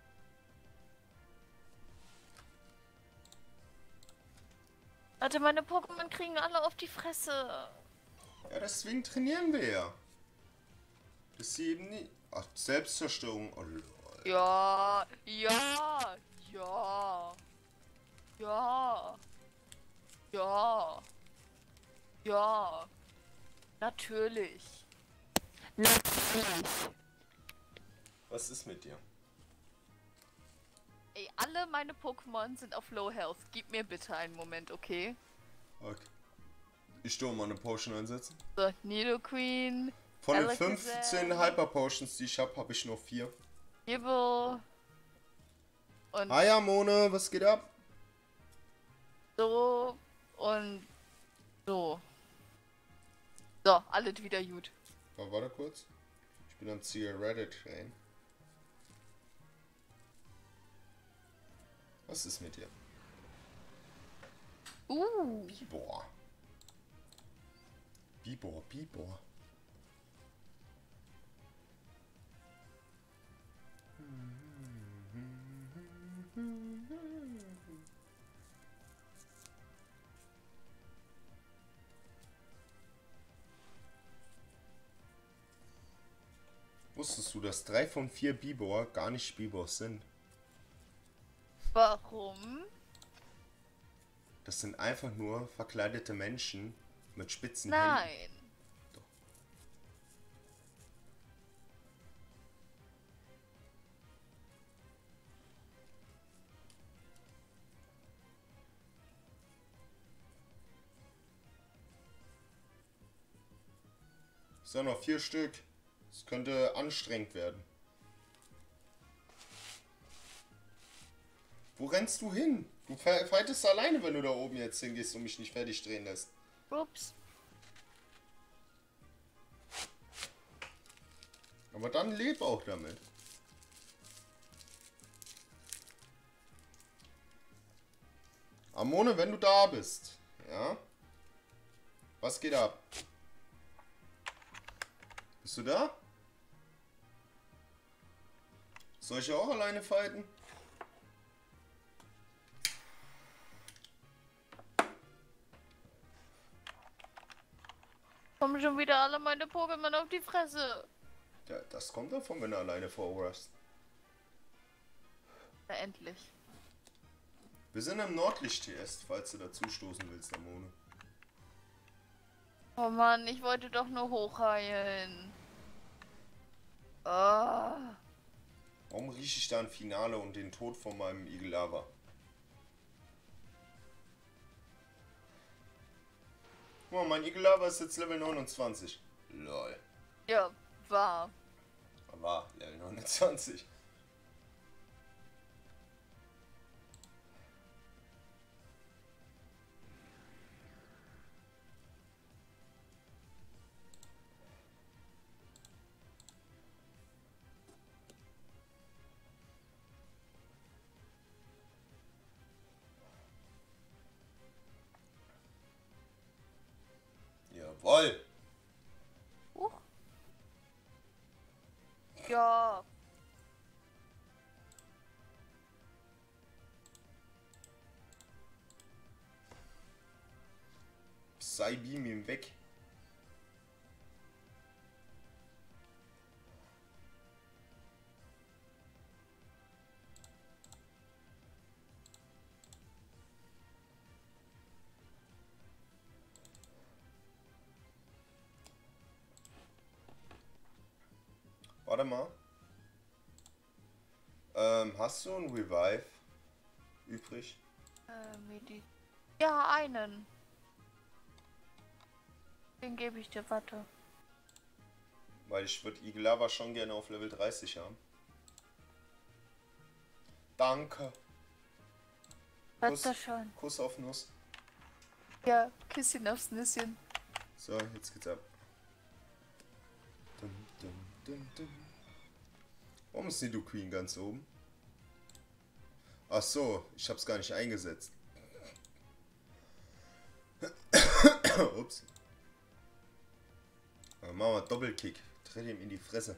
Warte, meine Pokémon kriegen alle auf die Fresse.
Ja, deswegen trainieren wir ja. Dass sie eben nie... Ach, Selbstzerstörung. Oh, lol.
Ja, ja, ja. Ja. Ja. Ja. Natürlich. Natürlich.
Was ist mit dir?
Ey, alle meine Pokémon sind auf Low Health. Gib mir bitte einen Moment, okay?
Okay. Ich will mal eine Potion einsetzen.
So, Nidoqueen.
Von den
Alakazam,
15 Hyper Potions, die ich habe ich nur 4.
Gible. Und
Hiya, Mone, was geht ab?
so. Und so. So, alles wieder gut.
Oh, warte kurz. Ich bin am Zigarette-Train. Was ist mit dir? Bibor. Bibor, Bibor. Wusstest du, dass 3 von 4 Bibor gar nicht Bibors sind?
Warum?
Das sind einfach nur verkleidete Menschen mit spitzen Händen.
Nein.
Doch. Es sind noch 4 Stück. Es könnte anstrengend werden. Wo rennst du hin? Du fightest alleine, wenn du da oben jetzt hingehst und mich nicht fertig drehen lässt.
Ups.
Aber dann leb auch damit. Amone, wenn du da bist. Ja? Was geht ab? Bist du da? Soll ich auch alleine fighten?
Kommen schon wieder alle meine Pokémon auf die Fresse.
Ja, das kommt davon, wenn du alleine vorrust.
Ja, endlich.
Wir sind im Nordlicht-TS, falls du dazu stoßen willst, Amone.
Oh Mann, ich wollte doch nur hochheilen. Ah.
Warum rieche ich da ein Finale und den Tod von meinem Igelava? Oh, mein Igelava ist jetzt Level 29. Lol.
Ja, war.
War Level 29. Jawoll.
Ja.
Psybeam ihm weg. Warte mal. Hast du einen Revive übrig?
Ja, einen. Den gebe ich dir, warte.
Weil ich würde Igelava schon gerne auf Level 30 haben. Danke.
Warte schon.
Kuss auf Nuss.
Ja, Küsschen aufs Nüsschen.
So, jetzt geht's ab. Dum, dum, dum, dum. Warum ist Nidoqueen ganz oben? Ach so, ich hab's gar nicht eingesetzt. Ups. Dann machen wir Doppelkick. Tritt ihm in die Fresse.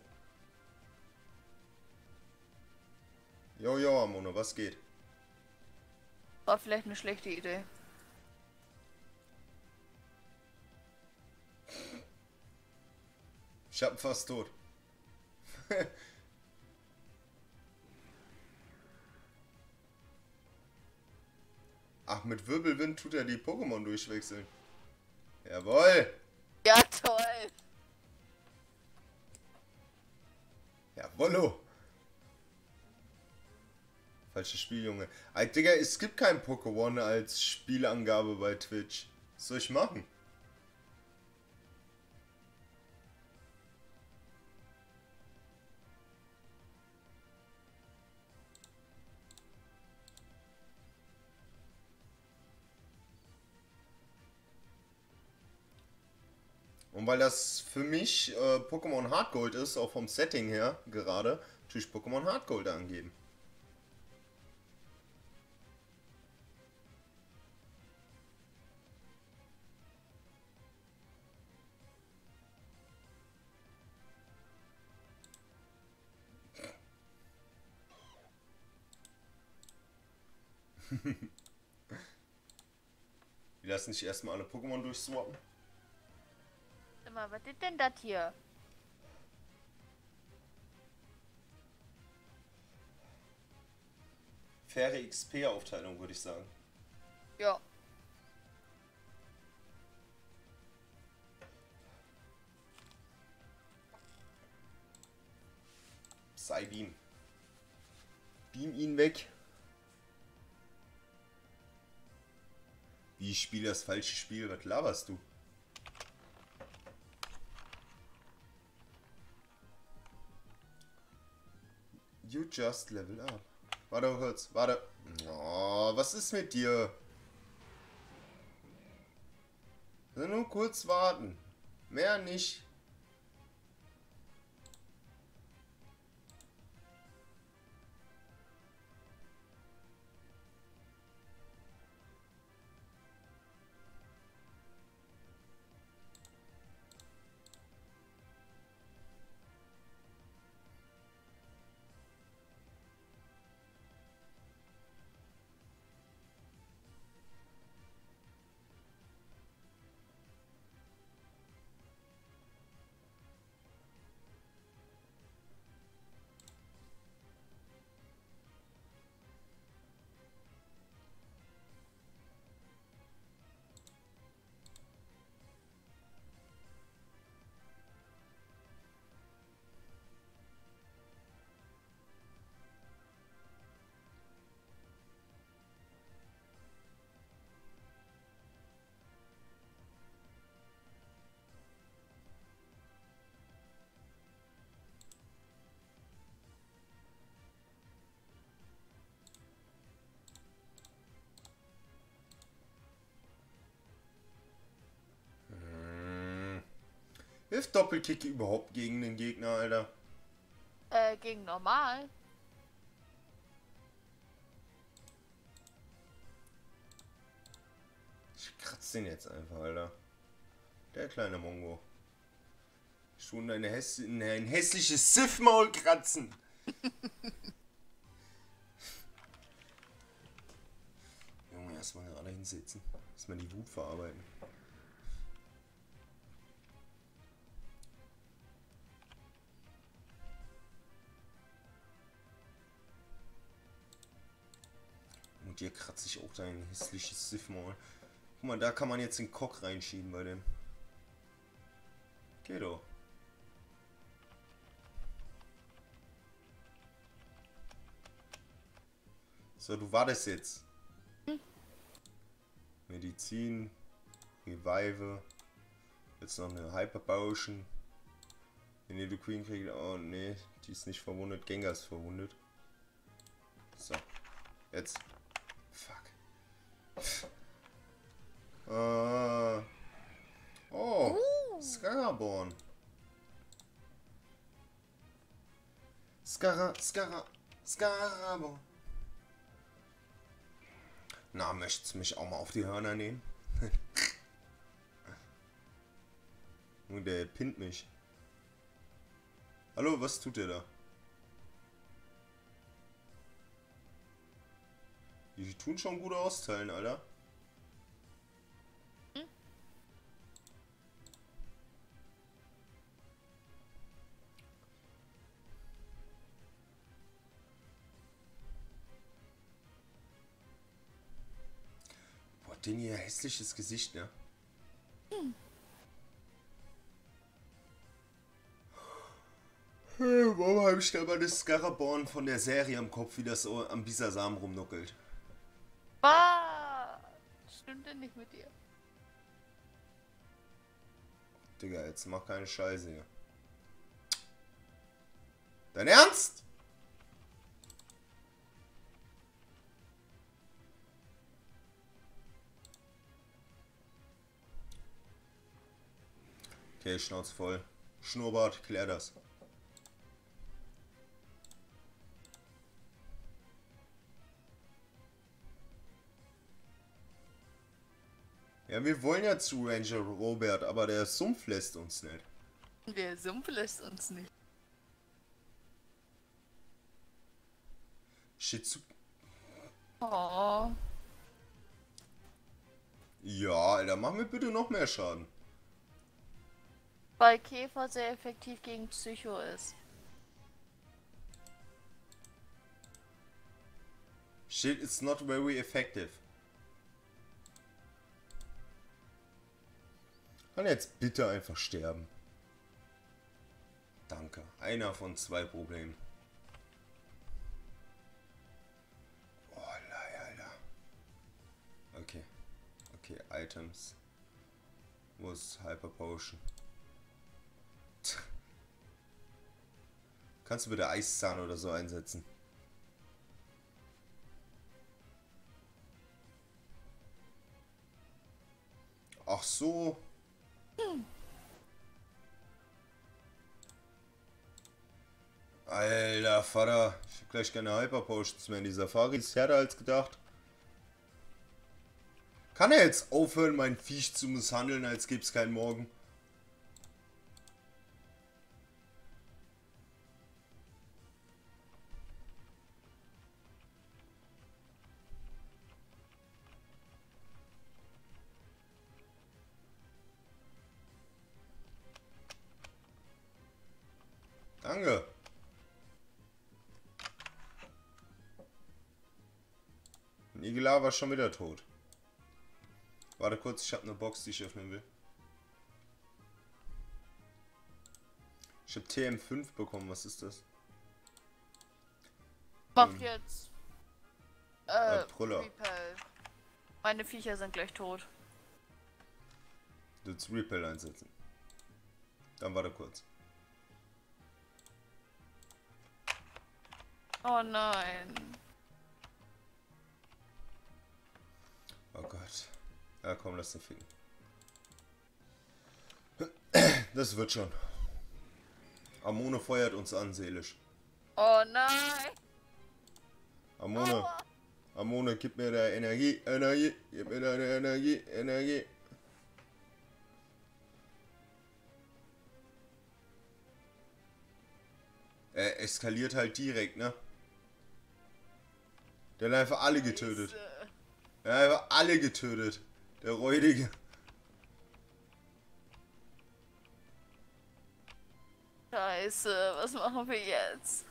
Jo, Amono, was geht?
War vielleicht eine schlechte Idee.
Ich hab ihn fast tot. Ach, mit Wirbelwind tut er die Pokémon durchwechseln. Jawohl!
Ja, toll!
Jawollo! Falsches Spiel, Junge. Ey, Digga, es gibt kein Pokémon als Spielangabe bei Twitch. Was soll ich machen? Und weil das für mich Pokémon Hard Gold ist, auch vom Setting her gerade, tue ich Pokémon Hard Gold angeben. Die lassen sich erstmal alle Pokémon durchswappen.
Sag mal, was ist denn das hier?
Faire XP-Aufteilung, würde ich sagen.
Ja.
Psybeam. Beam ihn weg. Wie, ich spiele das falsche Spiel? Was laberst du? You just level up. Warte kurz, warte. Oh, was ist mit dir? Nur kurz warten. Mehr nicht. Hilft Doppelkick überhaupt gegen den Gegner, Alter?
Gegen normal.
Ich kratze den jetzt einfach, Alter. Der kleine Mongo. Schon ein hässliches Siffmaul kratzen. Junge, erstmal gerade hinsetzen. Erstmal die Wut verarbeiten. Und hier kratze ich auch dein hässliches Siffmaul. Guck mal, da kann man jetzt den Kock reinschieben bei dem. Geht doch. So, du wartest jetzt. Medizin, Revive. Jetzt noch eine Hyper Potion. Wenn ihr die Queen kriegt, oh nee, die ist nicht verwundet. Gengar ist verwundet. So, jetzt. Fuck. Oh, Scaraborn. Scaraborn. Na, möchtest du mich auch mal auf die Hörner nehmen? Und der pinnt mich. Hallo, was tut der da? Die tun schon gut austeilen, Alter. Boah, den hier hässliches Gesicht, ne? Warum habe ich da mal das Scaraborn von der Serie im Kopf, wie das so am Bisasam rumnuckelt?
Was? Stimmt denn nicht mit dir?
Digga, jetzt mach keine Scheiße hier. Dein Ernst? Okay, Schnauze voll. Schnurrbart, klär das. Ja, wir wollen ja zu Ranger Robert, aber der Sumpf lässt uns nicht.
Der Sumpf lässt uns nicht.
Shitsu.
Oh.
Ja, Alter, mach mir bitte noch mehr Schaden.
Weil Käfer sehr effektiv gegen Psycho ist.
Shit, it's not very effective. Kann jetzt bitte einfach sterben. Danke. Einer von 2 Problemen. Oh, Alter. Okay. Okay, Items. Wo ist Hyper Potion? Kannst du bitte Eiszahn oder so einsetzen? Ach so. Alter Vater, ich hab gleich keine Hyper Potions mehr. Die Safari ist härter als gedacht. Kann er jetzt aufhören, mein Viech zu misshandeln, als gäbe es keinen Morgen? Danke. Nigela war schon wieder tot. Warte kurz, ich habe eine Box, die ich öffnen will. Ich habe TM5 bekommen, was ist das?
Mach jetzt.
Brüller.
Repel. Meine Viecher sind gleich tot.
Du willst Repel einsetzen. Dann warte kurz.
Oh nein.
Oh Gott. Ja komm, lass den ficken. Das wird schon. Amone feuert uns an, seelisch.
Oh nein.
Amone.
Aua.
Amone, gib mir da Energie. Gib mir deine Energie. Er eskaliert halt direkt, ne? Der hat einfach alle getötet.
Scheiße.
Er hat einfach alle getötet. Der Räudige.
Scheiße, was machen wir jetzt?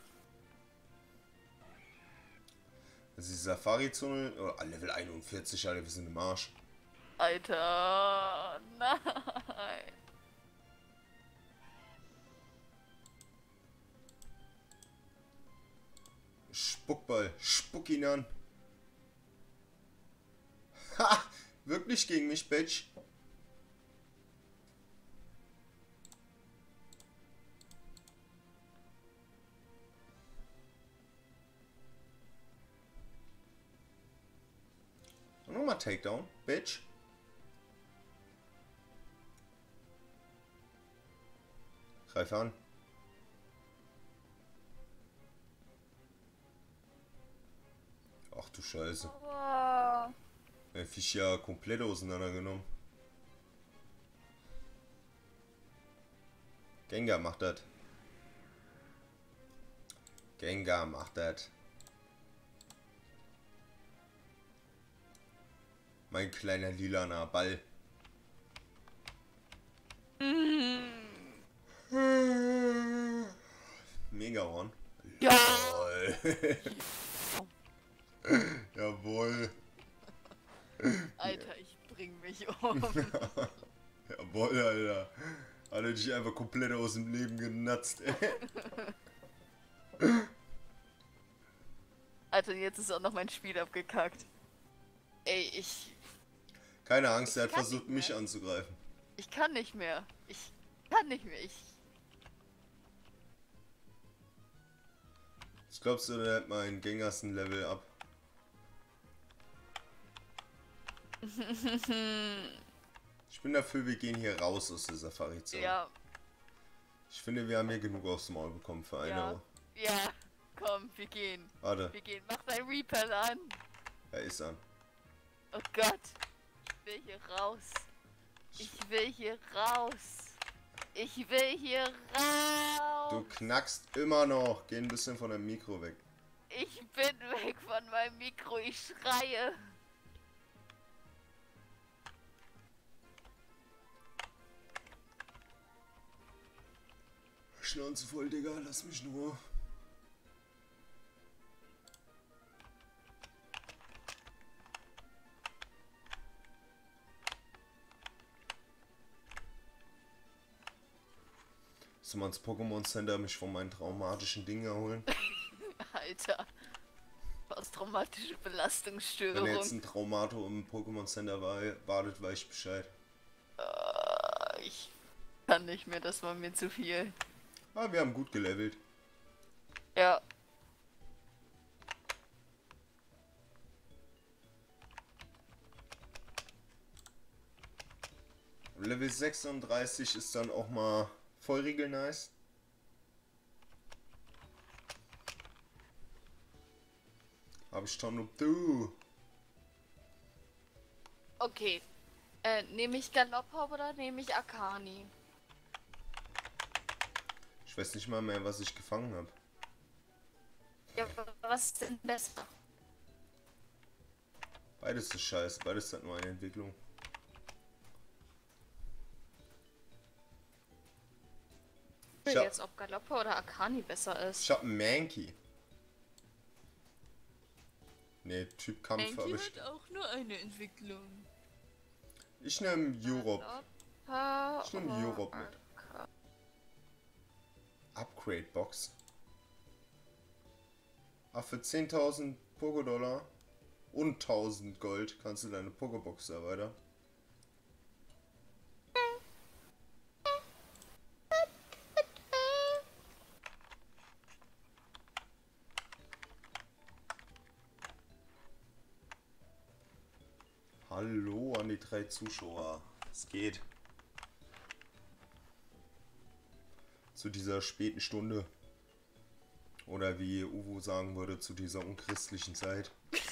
Das ist die Safari-Zone. Oh, Level 41, Alter, wir sind im Arsch.
Alter, nein.
Spuckball, spuck ihn an. Ha! Wirklich gegen mich, Bitch. Und nochmal Takedown, Bitch. Greif an. Ach du Scheiße.
Aua.
Der Fisch ja komplett auseinandergenommen. Gengar macht das. Gengar macht das. Mein kleiner lilaner Ball. Megahorn.
Ja!
Jawohl.
Alter, ich bring mich um.
Jawohl, Alter. Hat er dich einfach komplett aus dem Leben genatzt, ey.
Alter, jetzt ist auch noch mein Spiel abgekackt. Ey,
Keine Angst, er hat
kann
versucht,
nicht
mich
mehr.
anzugreifen.
ich kann nicht mehr. Ich kann nicht mehr.
Was glaubst du, der hat mal in Gengars ein Level ab? Ich bin dafür, wir gehen hier raus aus der Safari-Zone.
Ja,
Ich finde, wir haben hier genug aufs Maul bekommen für eine
ja.
Woche.
Ja, komm, wir gehen.
Warte,
Wir gehen. Mach dein Reaper an.
er ist an.
Oh Gott. Ich will hier raus. Ich will hier raus. Ich will hier raus.
Du knackst immer noch. Geh ein bisschen von dem Mikro weg.
Ich bin weg von meinem Mikro. Ich schreie.
Schnauze voll, Digga. Lass mich nur. Soll man ins Pokémon Center mich von meinen traumatischen Dingen erholen?
Alter. Posttraumatische
Wenn
Belastungsstörung.
jetzt ein Traumato im Pokémon Center wartet, weiß ich Bescheid.
Ich kann nicht mehr. Das war mir zu viel.
Ah, wir haben gut gelevelt.
Ja.
Level 36 ist dann auch mal vollriegel nice. Hab ich schon du.
Okay. Nehme ich Galoppa oder nehme ich Akani?
Ich weiß nicht mal mehr, was ich gefangen habe.
Ja, was ist denn besser?
Beides ist scheiße, beides hat nur eine Entwicklung.
Ich
Ich
will
hab-
jetzt, ob Galoppa oder Akani besser ist.
Ich hab einen Mankey. Ne, Typ Kampf habe ich.
auch nur eine Entwicklung.
Ich nehme Europe.
Galoppa
Ich nehme
oder
Europe mit.
Akani?
Upgrade Box. Ach, für 10.000 Pokédollar und 1000 Gold kannst du deine Pokébox erweitern. Hallo an die 3 Zuschauer. Es geht. Zu dieser späten Stunde. Oder wie Uwe sagen würde, zu dieser unchristlichen Zeit.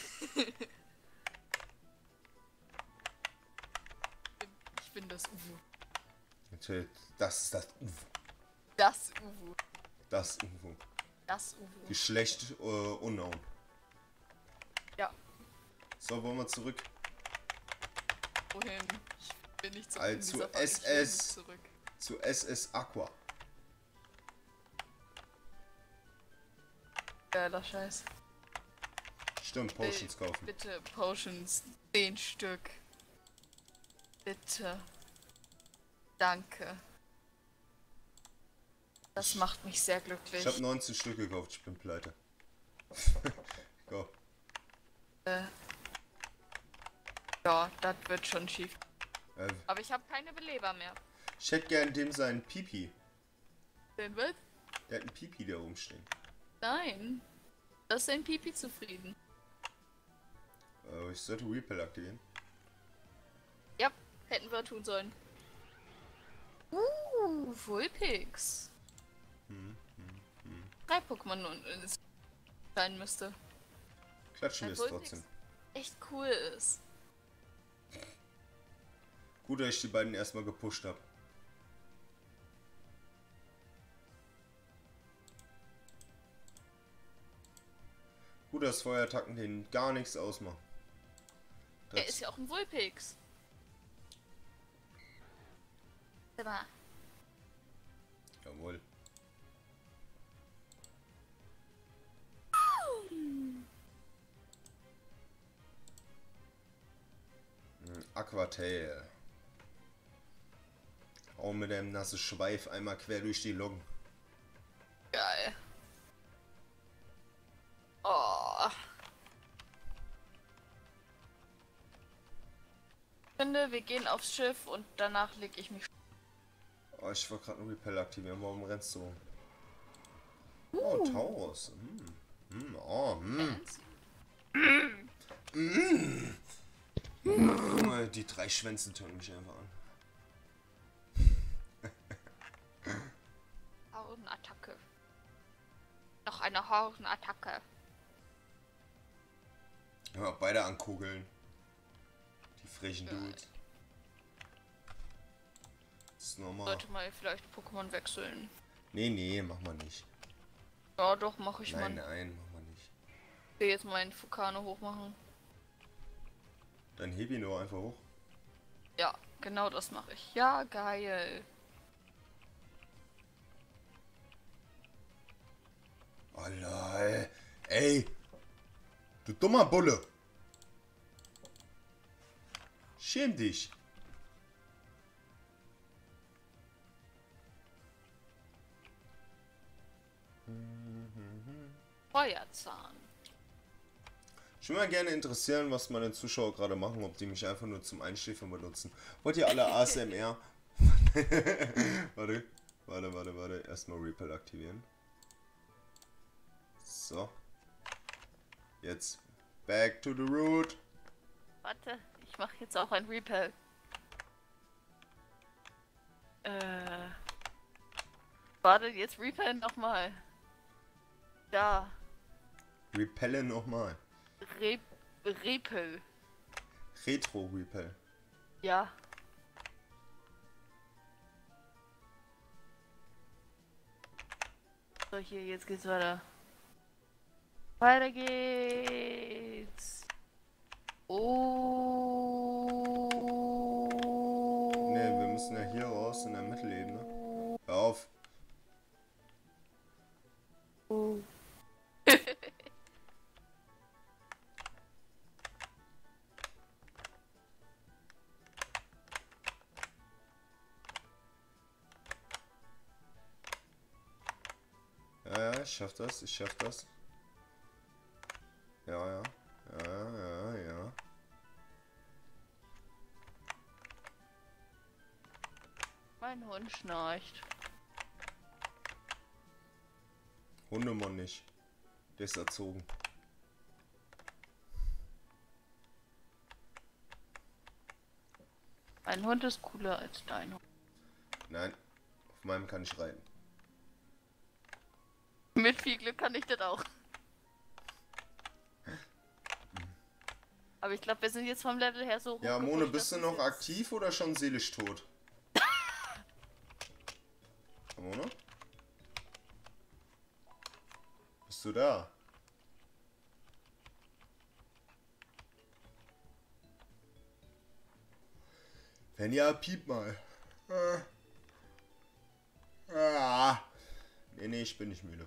Ich bin das Uwu.
Natürlich, das ist das Uwe.
Das Uwu.
Das Uwe.
Das Uwu.
Geschlecht unknown.
Ja.
So, wollen wir zurück.
Wohin? Ich bin nicht zurück.
Also
in dieser Folge. Ich will
SS.
nicht zurück.
Zu SS Aqua.
Geiler Scheiß.
Stimmt, Potions kaufen.
Bitte Potions. 10 Stück. Bitte. Danke. Das macht mich sehr glücklich.
Ich habe 19 Stück gekauft, ich bin pleite. Go.
Ja, das wird schon schief.
Äh,
Aber ich habe keine Beleber mehr.
ich hätte gern dem seinen Pipi.
Den wird?
Der hat einen Pipi da rumstehen.
Nein. Das ist ein Pipi zufrieden.
Ich sollte Repel aktivieren.
Ja, hätten wir tun sollen. Vulpix. 3 Pokémon und es sein müsste.
Klatschen wir es
Vulpix
trotzdem.
echt cool ist.
Gut, dass ich die beiden erstmal gepusht habe. gut, dass Feuerattacken denen gar nichts ausmachen.
Er ist ja auch ein Vulpix. Aber
Jawohl. Aquatail. Auch mit einem nassen Schweif einmal quer durch die Locken.
geil. Oh. Ich finde, wir gehen aufs Schiff und danach leg ich mich.
Oh, ich wollte gerade einen Repel aktivieren. Warum rennst du? Oh, Taurus. Junge, die 3 Schwänze tönen mich einfach an.
Hornattacke. Noch eine Hornattacke.
Ja, beide ankugeln. Die frechen Dudes. Das ist normal.
Sollte mal vielleicht Pokémon wechseln.
Nee, mach mal nicht.
Ja, doch, mache ich
Nein,
mal.
nein, mach mal nicht.
Ich will jetzt meinen Fukano hochmachen.
Dann heb ihn nur einfach hoch.
Ja, genau das mache ich. Ja, geil.
Alter, ey. Du dummer Bulle. Schäm dich.
Feuerzahn.
Ich würde mal gerne interessieren, was meine Zuschauer gerade machen, ob die mich einfach nur zum Einschläfern benutzen. Wollt ihr alle ASMR? Warte. Erstmal Repel aktivieren. So. Jetzt back to the root.
Warte, ich mache jetzt auch ein Repel. Warte, jetzt Repel nochmal. Da.
Repelle nochmal.
Repel.
Retro Repel.
Ja. So, hier, jetzt geht's weiter. Weiter geht's. Oh.
Ne, wir müssen ja hier raus in der Mittelebene. Hör auf. Ja, ich schaff das. Ja.
Mein Hund schnarcht.
Hundemann nicht. Der ist erzogen.
Mein Hund ist cooler als dein Hund.
Nein, auf meinem kann ich reiten.
Mit viel Glück kann ich das auch. Aber ich glaube, wir sind jetzt vom Level her so hoch.
Ja, Mone, bist du noch aktiv oder schon seelisch tot? Mone? Bist du da? Wenn ja, piep mal. Nee, ich bin nicht müde.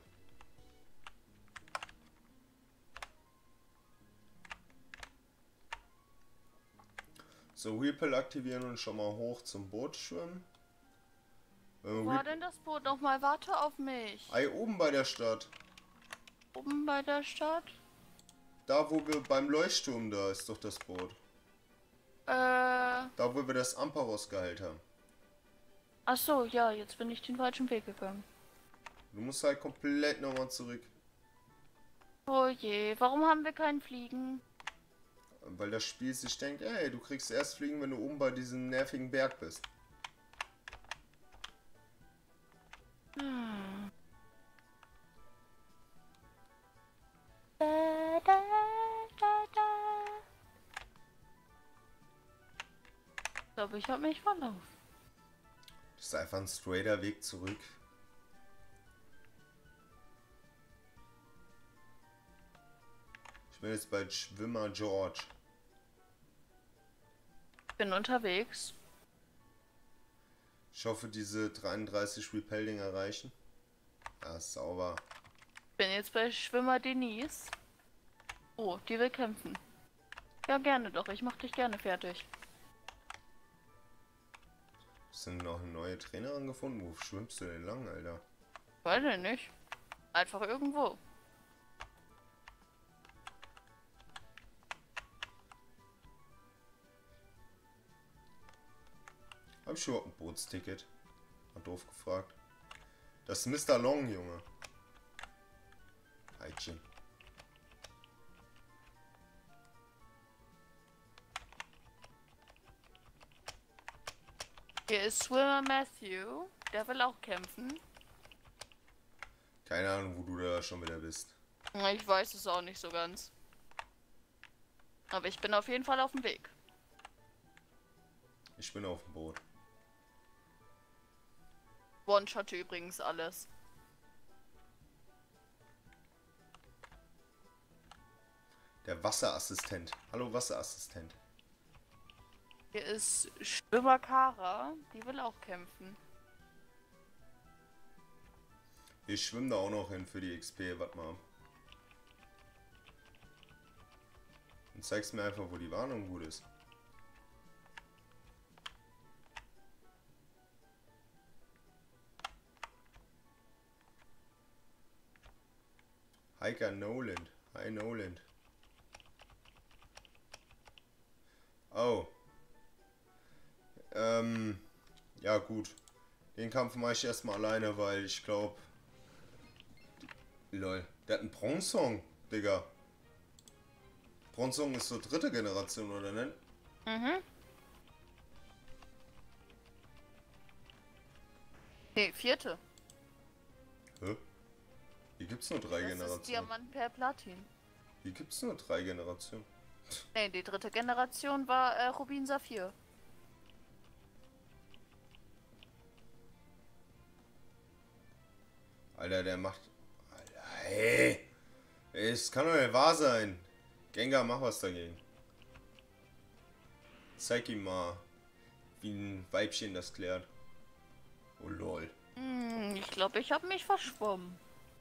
So, Repel aktivieren und schon mal hoch zum Boot schwimmen.
Wo war denn das Boot nochmal? Warte auf mich.
Ei, oben bei der Stadt.
Oben bei der Stadt?
Da, wo wir beim Leuchtturm, da ist doch das Boot. Da, wo wir das Amparos geheilt haben.
Ach so, ja, jetzt bin ich den falschen Weg gegangen.
Du musst halt komplett nochmal zurück.
Oh je, warum haben wir keinen Fliegen?
Weil das Spiel sich denkt, ey, du kriegst erst Fliegen, wenn du oben bei diesem nervigen Berg bist.
Ich glaube, ich habe mich verlaufen.
Das ist einfach ein straighter Weg zurück. bin jetzt bei Schwimmer George.
Bin unterwegs.
Ich hoffe, diese 33 Repelling reichen. Ja, sauber.
Bin jetzt bei Schwimmer Denise. Oh, die will kämpfen. Ja, gerne doch. Ich mach dich gerne fertig.
Hast du denn noch eine neue Trainerin gefunden? Wo schwimmst du denn lang, Alter?
Weiß ich nicht. Einfach irgendwo.
Hab ich überhaupt ein Bootsticket? Mal doof gefragt. Das ist Mr. Long, Junge. Heidchen.
Hier ist Swimmer Matthew. Der will auch kämpfen.
Keine Ahnung, wo du da schon wieder bist.
Ich weiß es auch nicht so ganz. Aber ich bin auf jeden Fall auf dem Weg.
Ich bin auf dem Boot.
One-Shot übrigens alles.
Der Wasserassistent. Hallo Wasserassistent.
Hier ist Schwimmer Kara. Die will auch kämpfen.
Ich schwimme da auch noch hin für die XP. Warte mal. Und zeigst mir einfach, wo die Warnung gut ist. Hiker Noland. Hi Noland. Oh. Ja gut. Den Kampf mache ich erstmal alleine, weil ich glaube... Lol. Der hat einen Bronzong, Digga. Bronzong ist so 3. Generation, oder ne?
Mhm. Nee, 4.
Hä? Hier gibt's nur 3
Das ist
Generationen.
Diamant per Platin.
Hier gibt's nur 3 Generationen.
Nee, die 3. Generation war Rubin Saphir.
Alter, der macht... Alter, hey! Es kann doch nicht wahr sein. Gengar, mach was dagegen. Zeig ihm mal, wie ein Weibchen das klärt. Oh lol.
Ich glaube, ich habe mich verschwommen.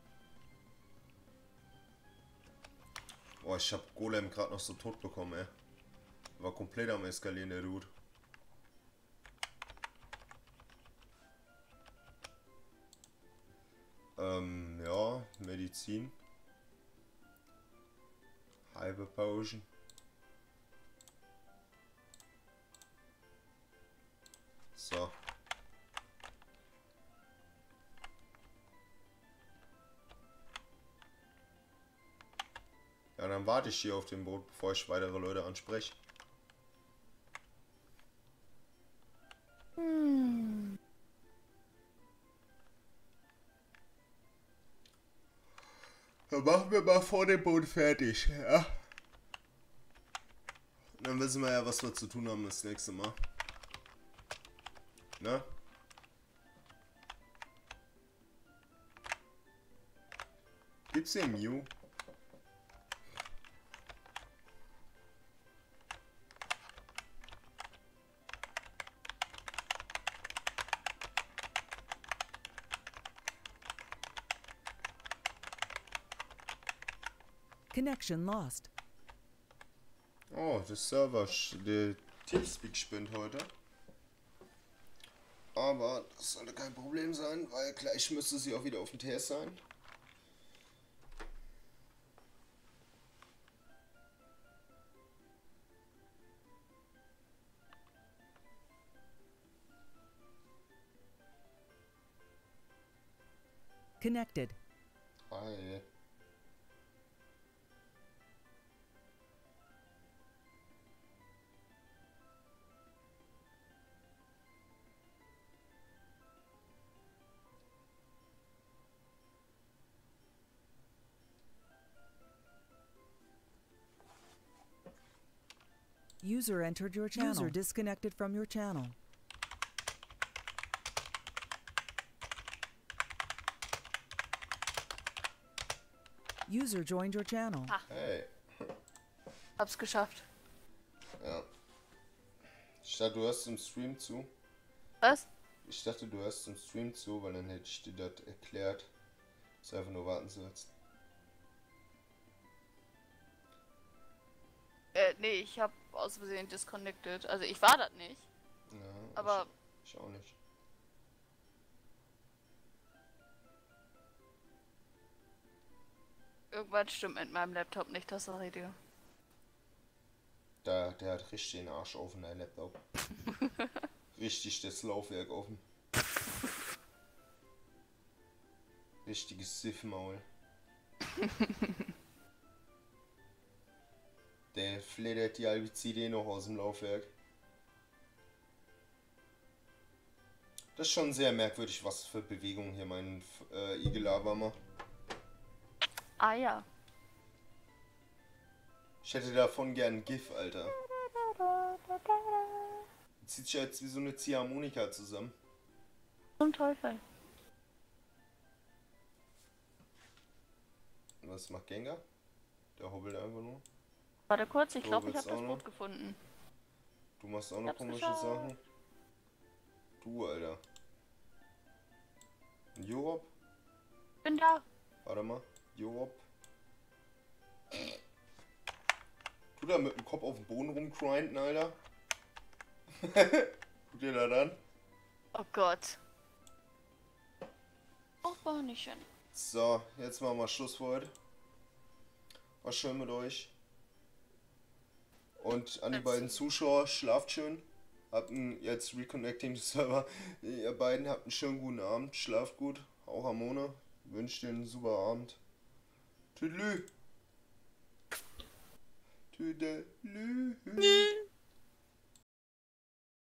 Boah, ich hab Golem gerade noch so tot bekommen, ey. War komplett am Eskalieren, der Dude. Ja, Medizin. Halbe Potion. So. Ja, dann warte ich hier auf dem Boot, bevor ich weitere Leute anspreche. Dann machen wir mal vor dem Boot fertig, ja? Und dann wissen wir ja, was wir zu tun haben das nächste Mal. Ne? Gibt's hier Mew?
Connection lost.
Oh, der Server, der Teamspeak spinnt heute. Aber das sollte kein Problem sein, weil gleich müsste sie auch wieder auf dem TS sein.
Connected.
Hi.
User entered your channel. User disconnected from your channel. User joined your channel.
Ah.
Hey.
Hab's geschafft.
Ja. Ich dachte, du hörst im Stream zu.
Was?
Ich dachte, du hörst im Stream zu, weil dann hätte ich dir das erklärt. Dass du einfach nur warten sollst.
Nee, ich hab aus Versehen disconnected. Also ich war das nicht.
Ja,
Aber
ich auch nicht.
irgendwas stimmt mit meinem Laptop nicht, das sag ich dir.
Der hat richtig den Arsch offen, der Laptop. Richtig das Laufwerk offen. Richtiges Siffmaul. Der fledert die halbe CD noch aus dem Laufwerk. Das ist schon sehr merkwürdig, was für Bewegungen hier mein Igel-Lava macht.
Ah ja.
Ich hätte davon gern ein GIF, Alter. Zieht sich jetzt wie so eine Ziehharmonika zusammen.
Zum Teufel.
Was macht Gengar? Der hobbelt einfach nur.
Warte kurz, ich
Du
glaube, ich
willst
habe das
auch
Boot
noch?
gefunden.
Du machst auch noch
Hab's
komische
geschafft.
Sachen. Du, Alter. Joop?
Bin da.
Warte mal. Joop. Tu da mit dem Kopf auf dem Boden rumgrinden, Alter. Tut dir da dann?
Oh Gott. Oh, war nicht schön.
So, jetzt machen wir Schluss für heute. War schön mit euch. Und an die beiden Zuschauer, schlaft schön. Habt jetzt Reconnecting the Server. Ihr beiden habt einen schönen guten Abend. Schlaft gut. Auch Amone. Wünsche dir einen super Abend. Tüdelü. Tüdelü.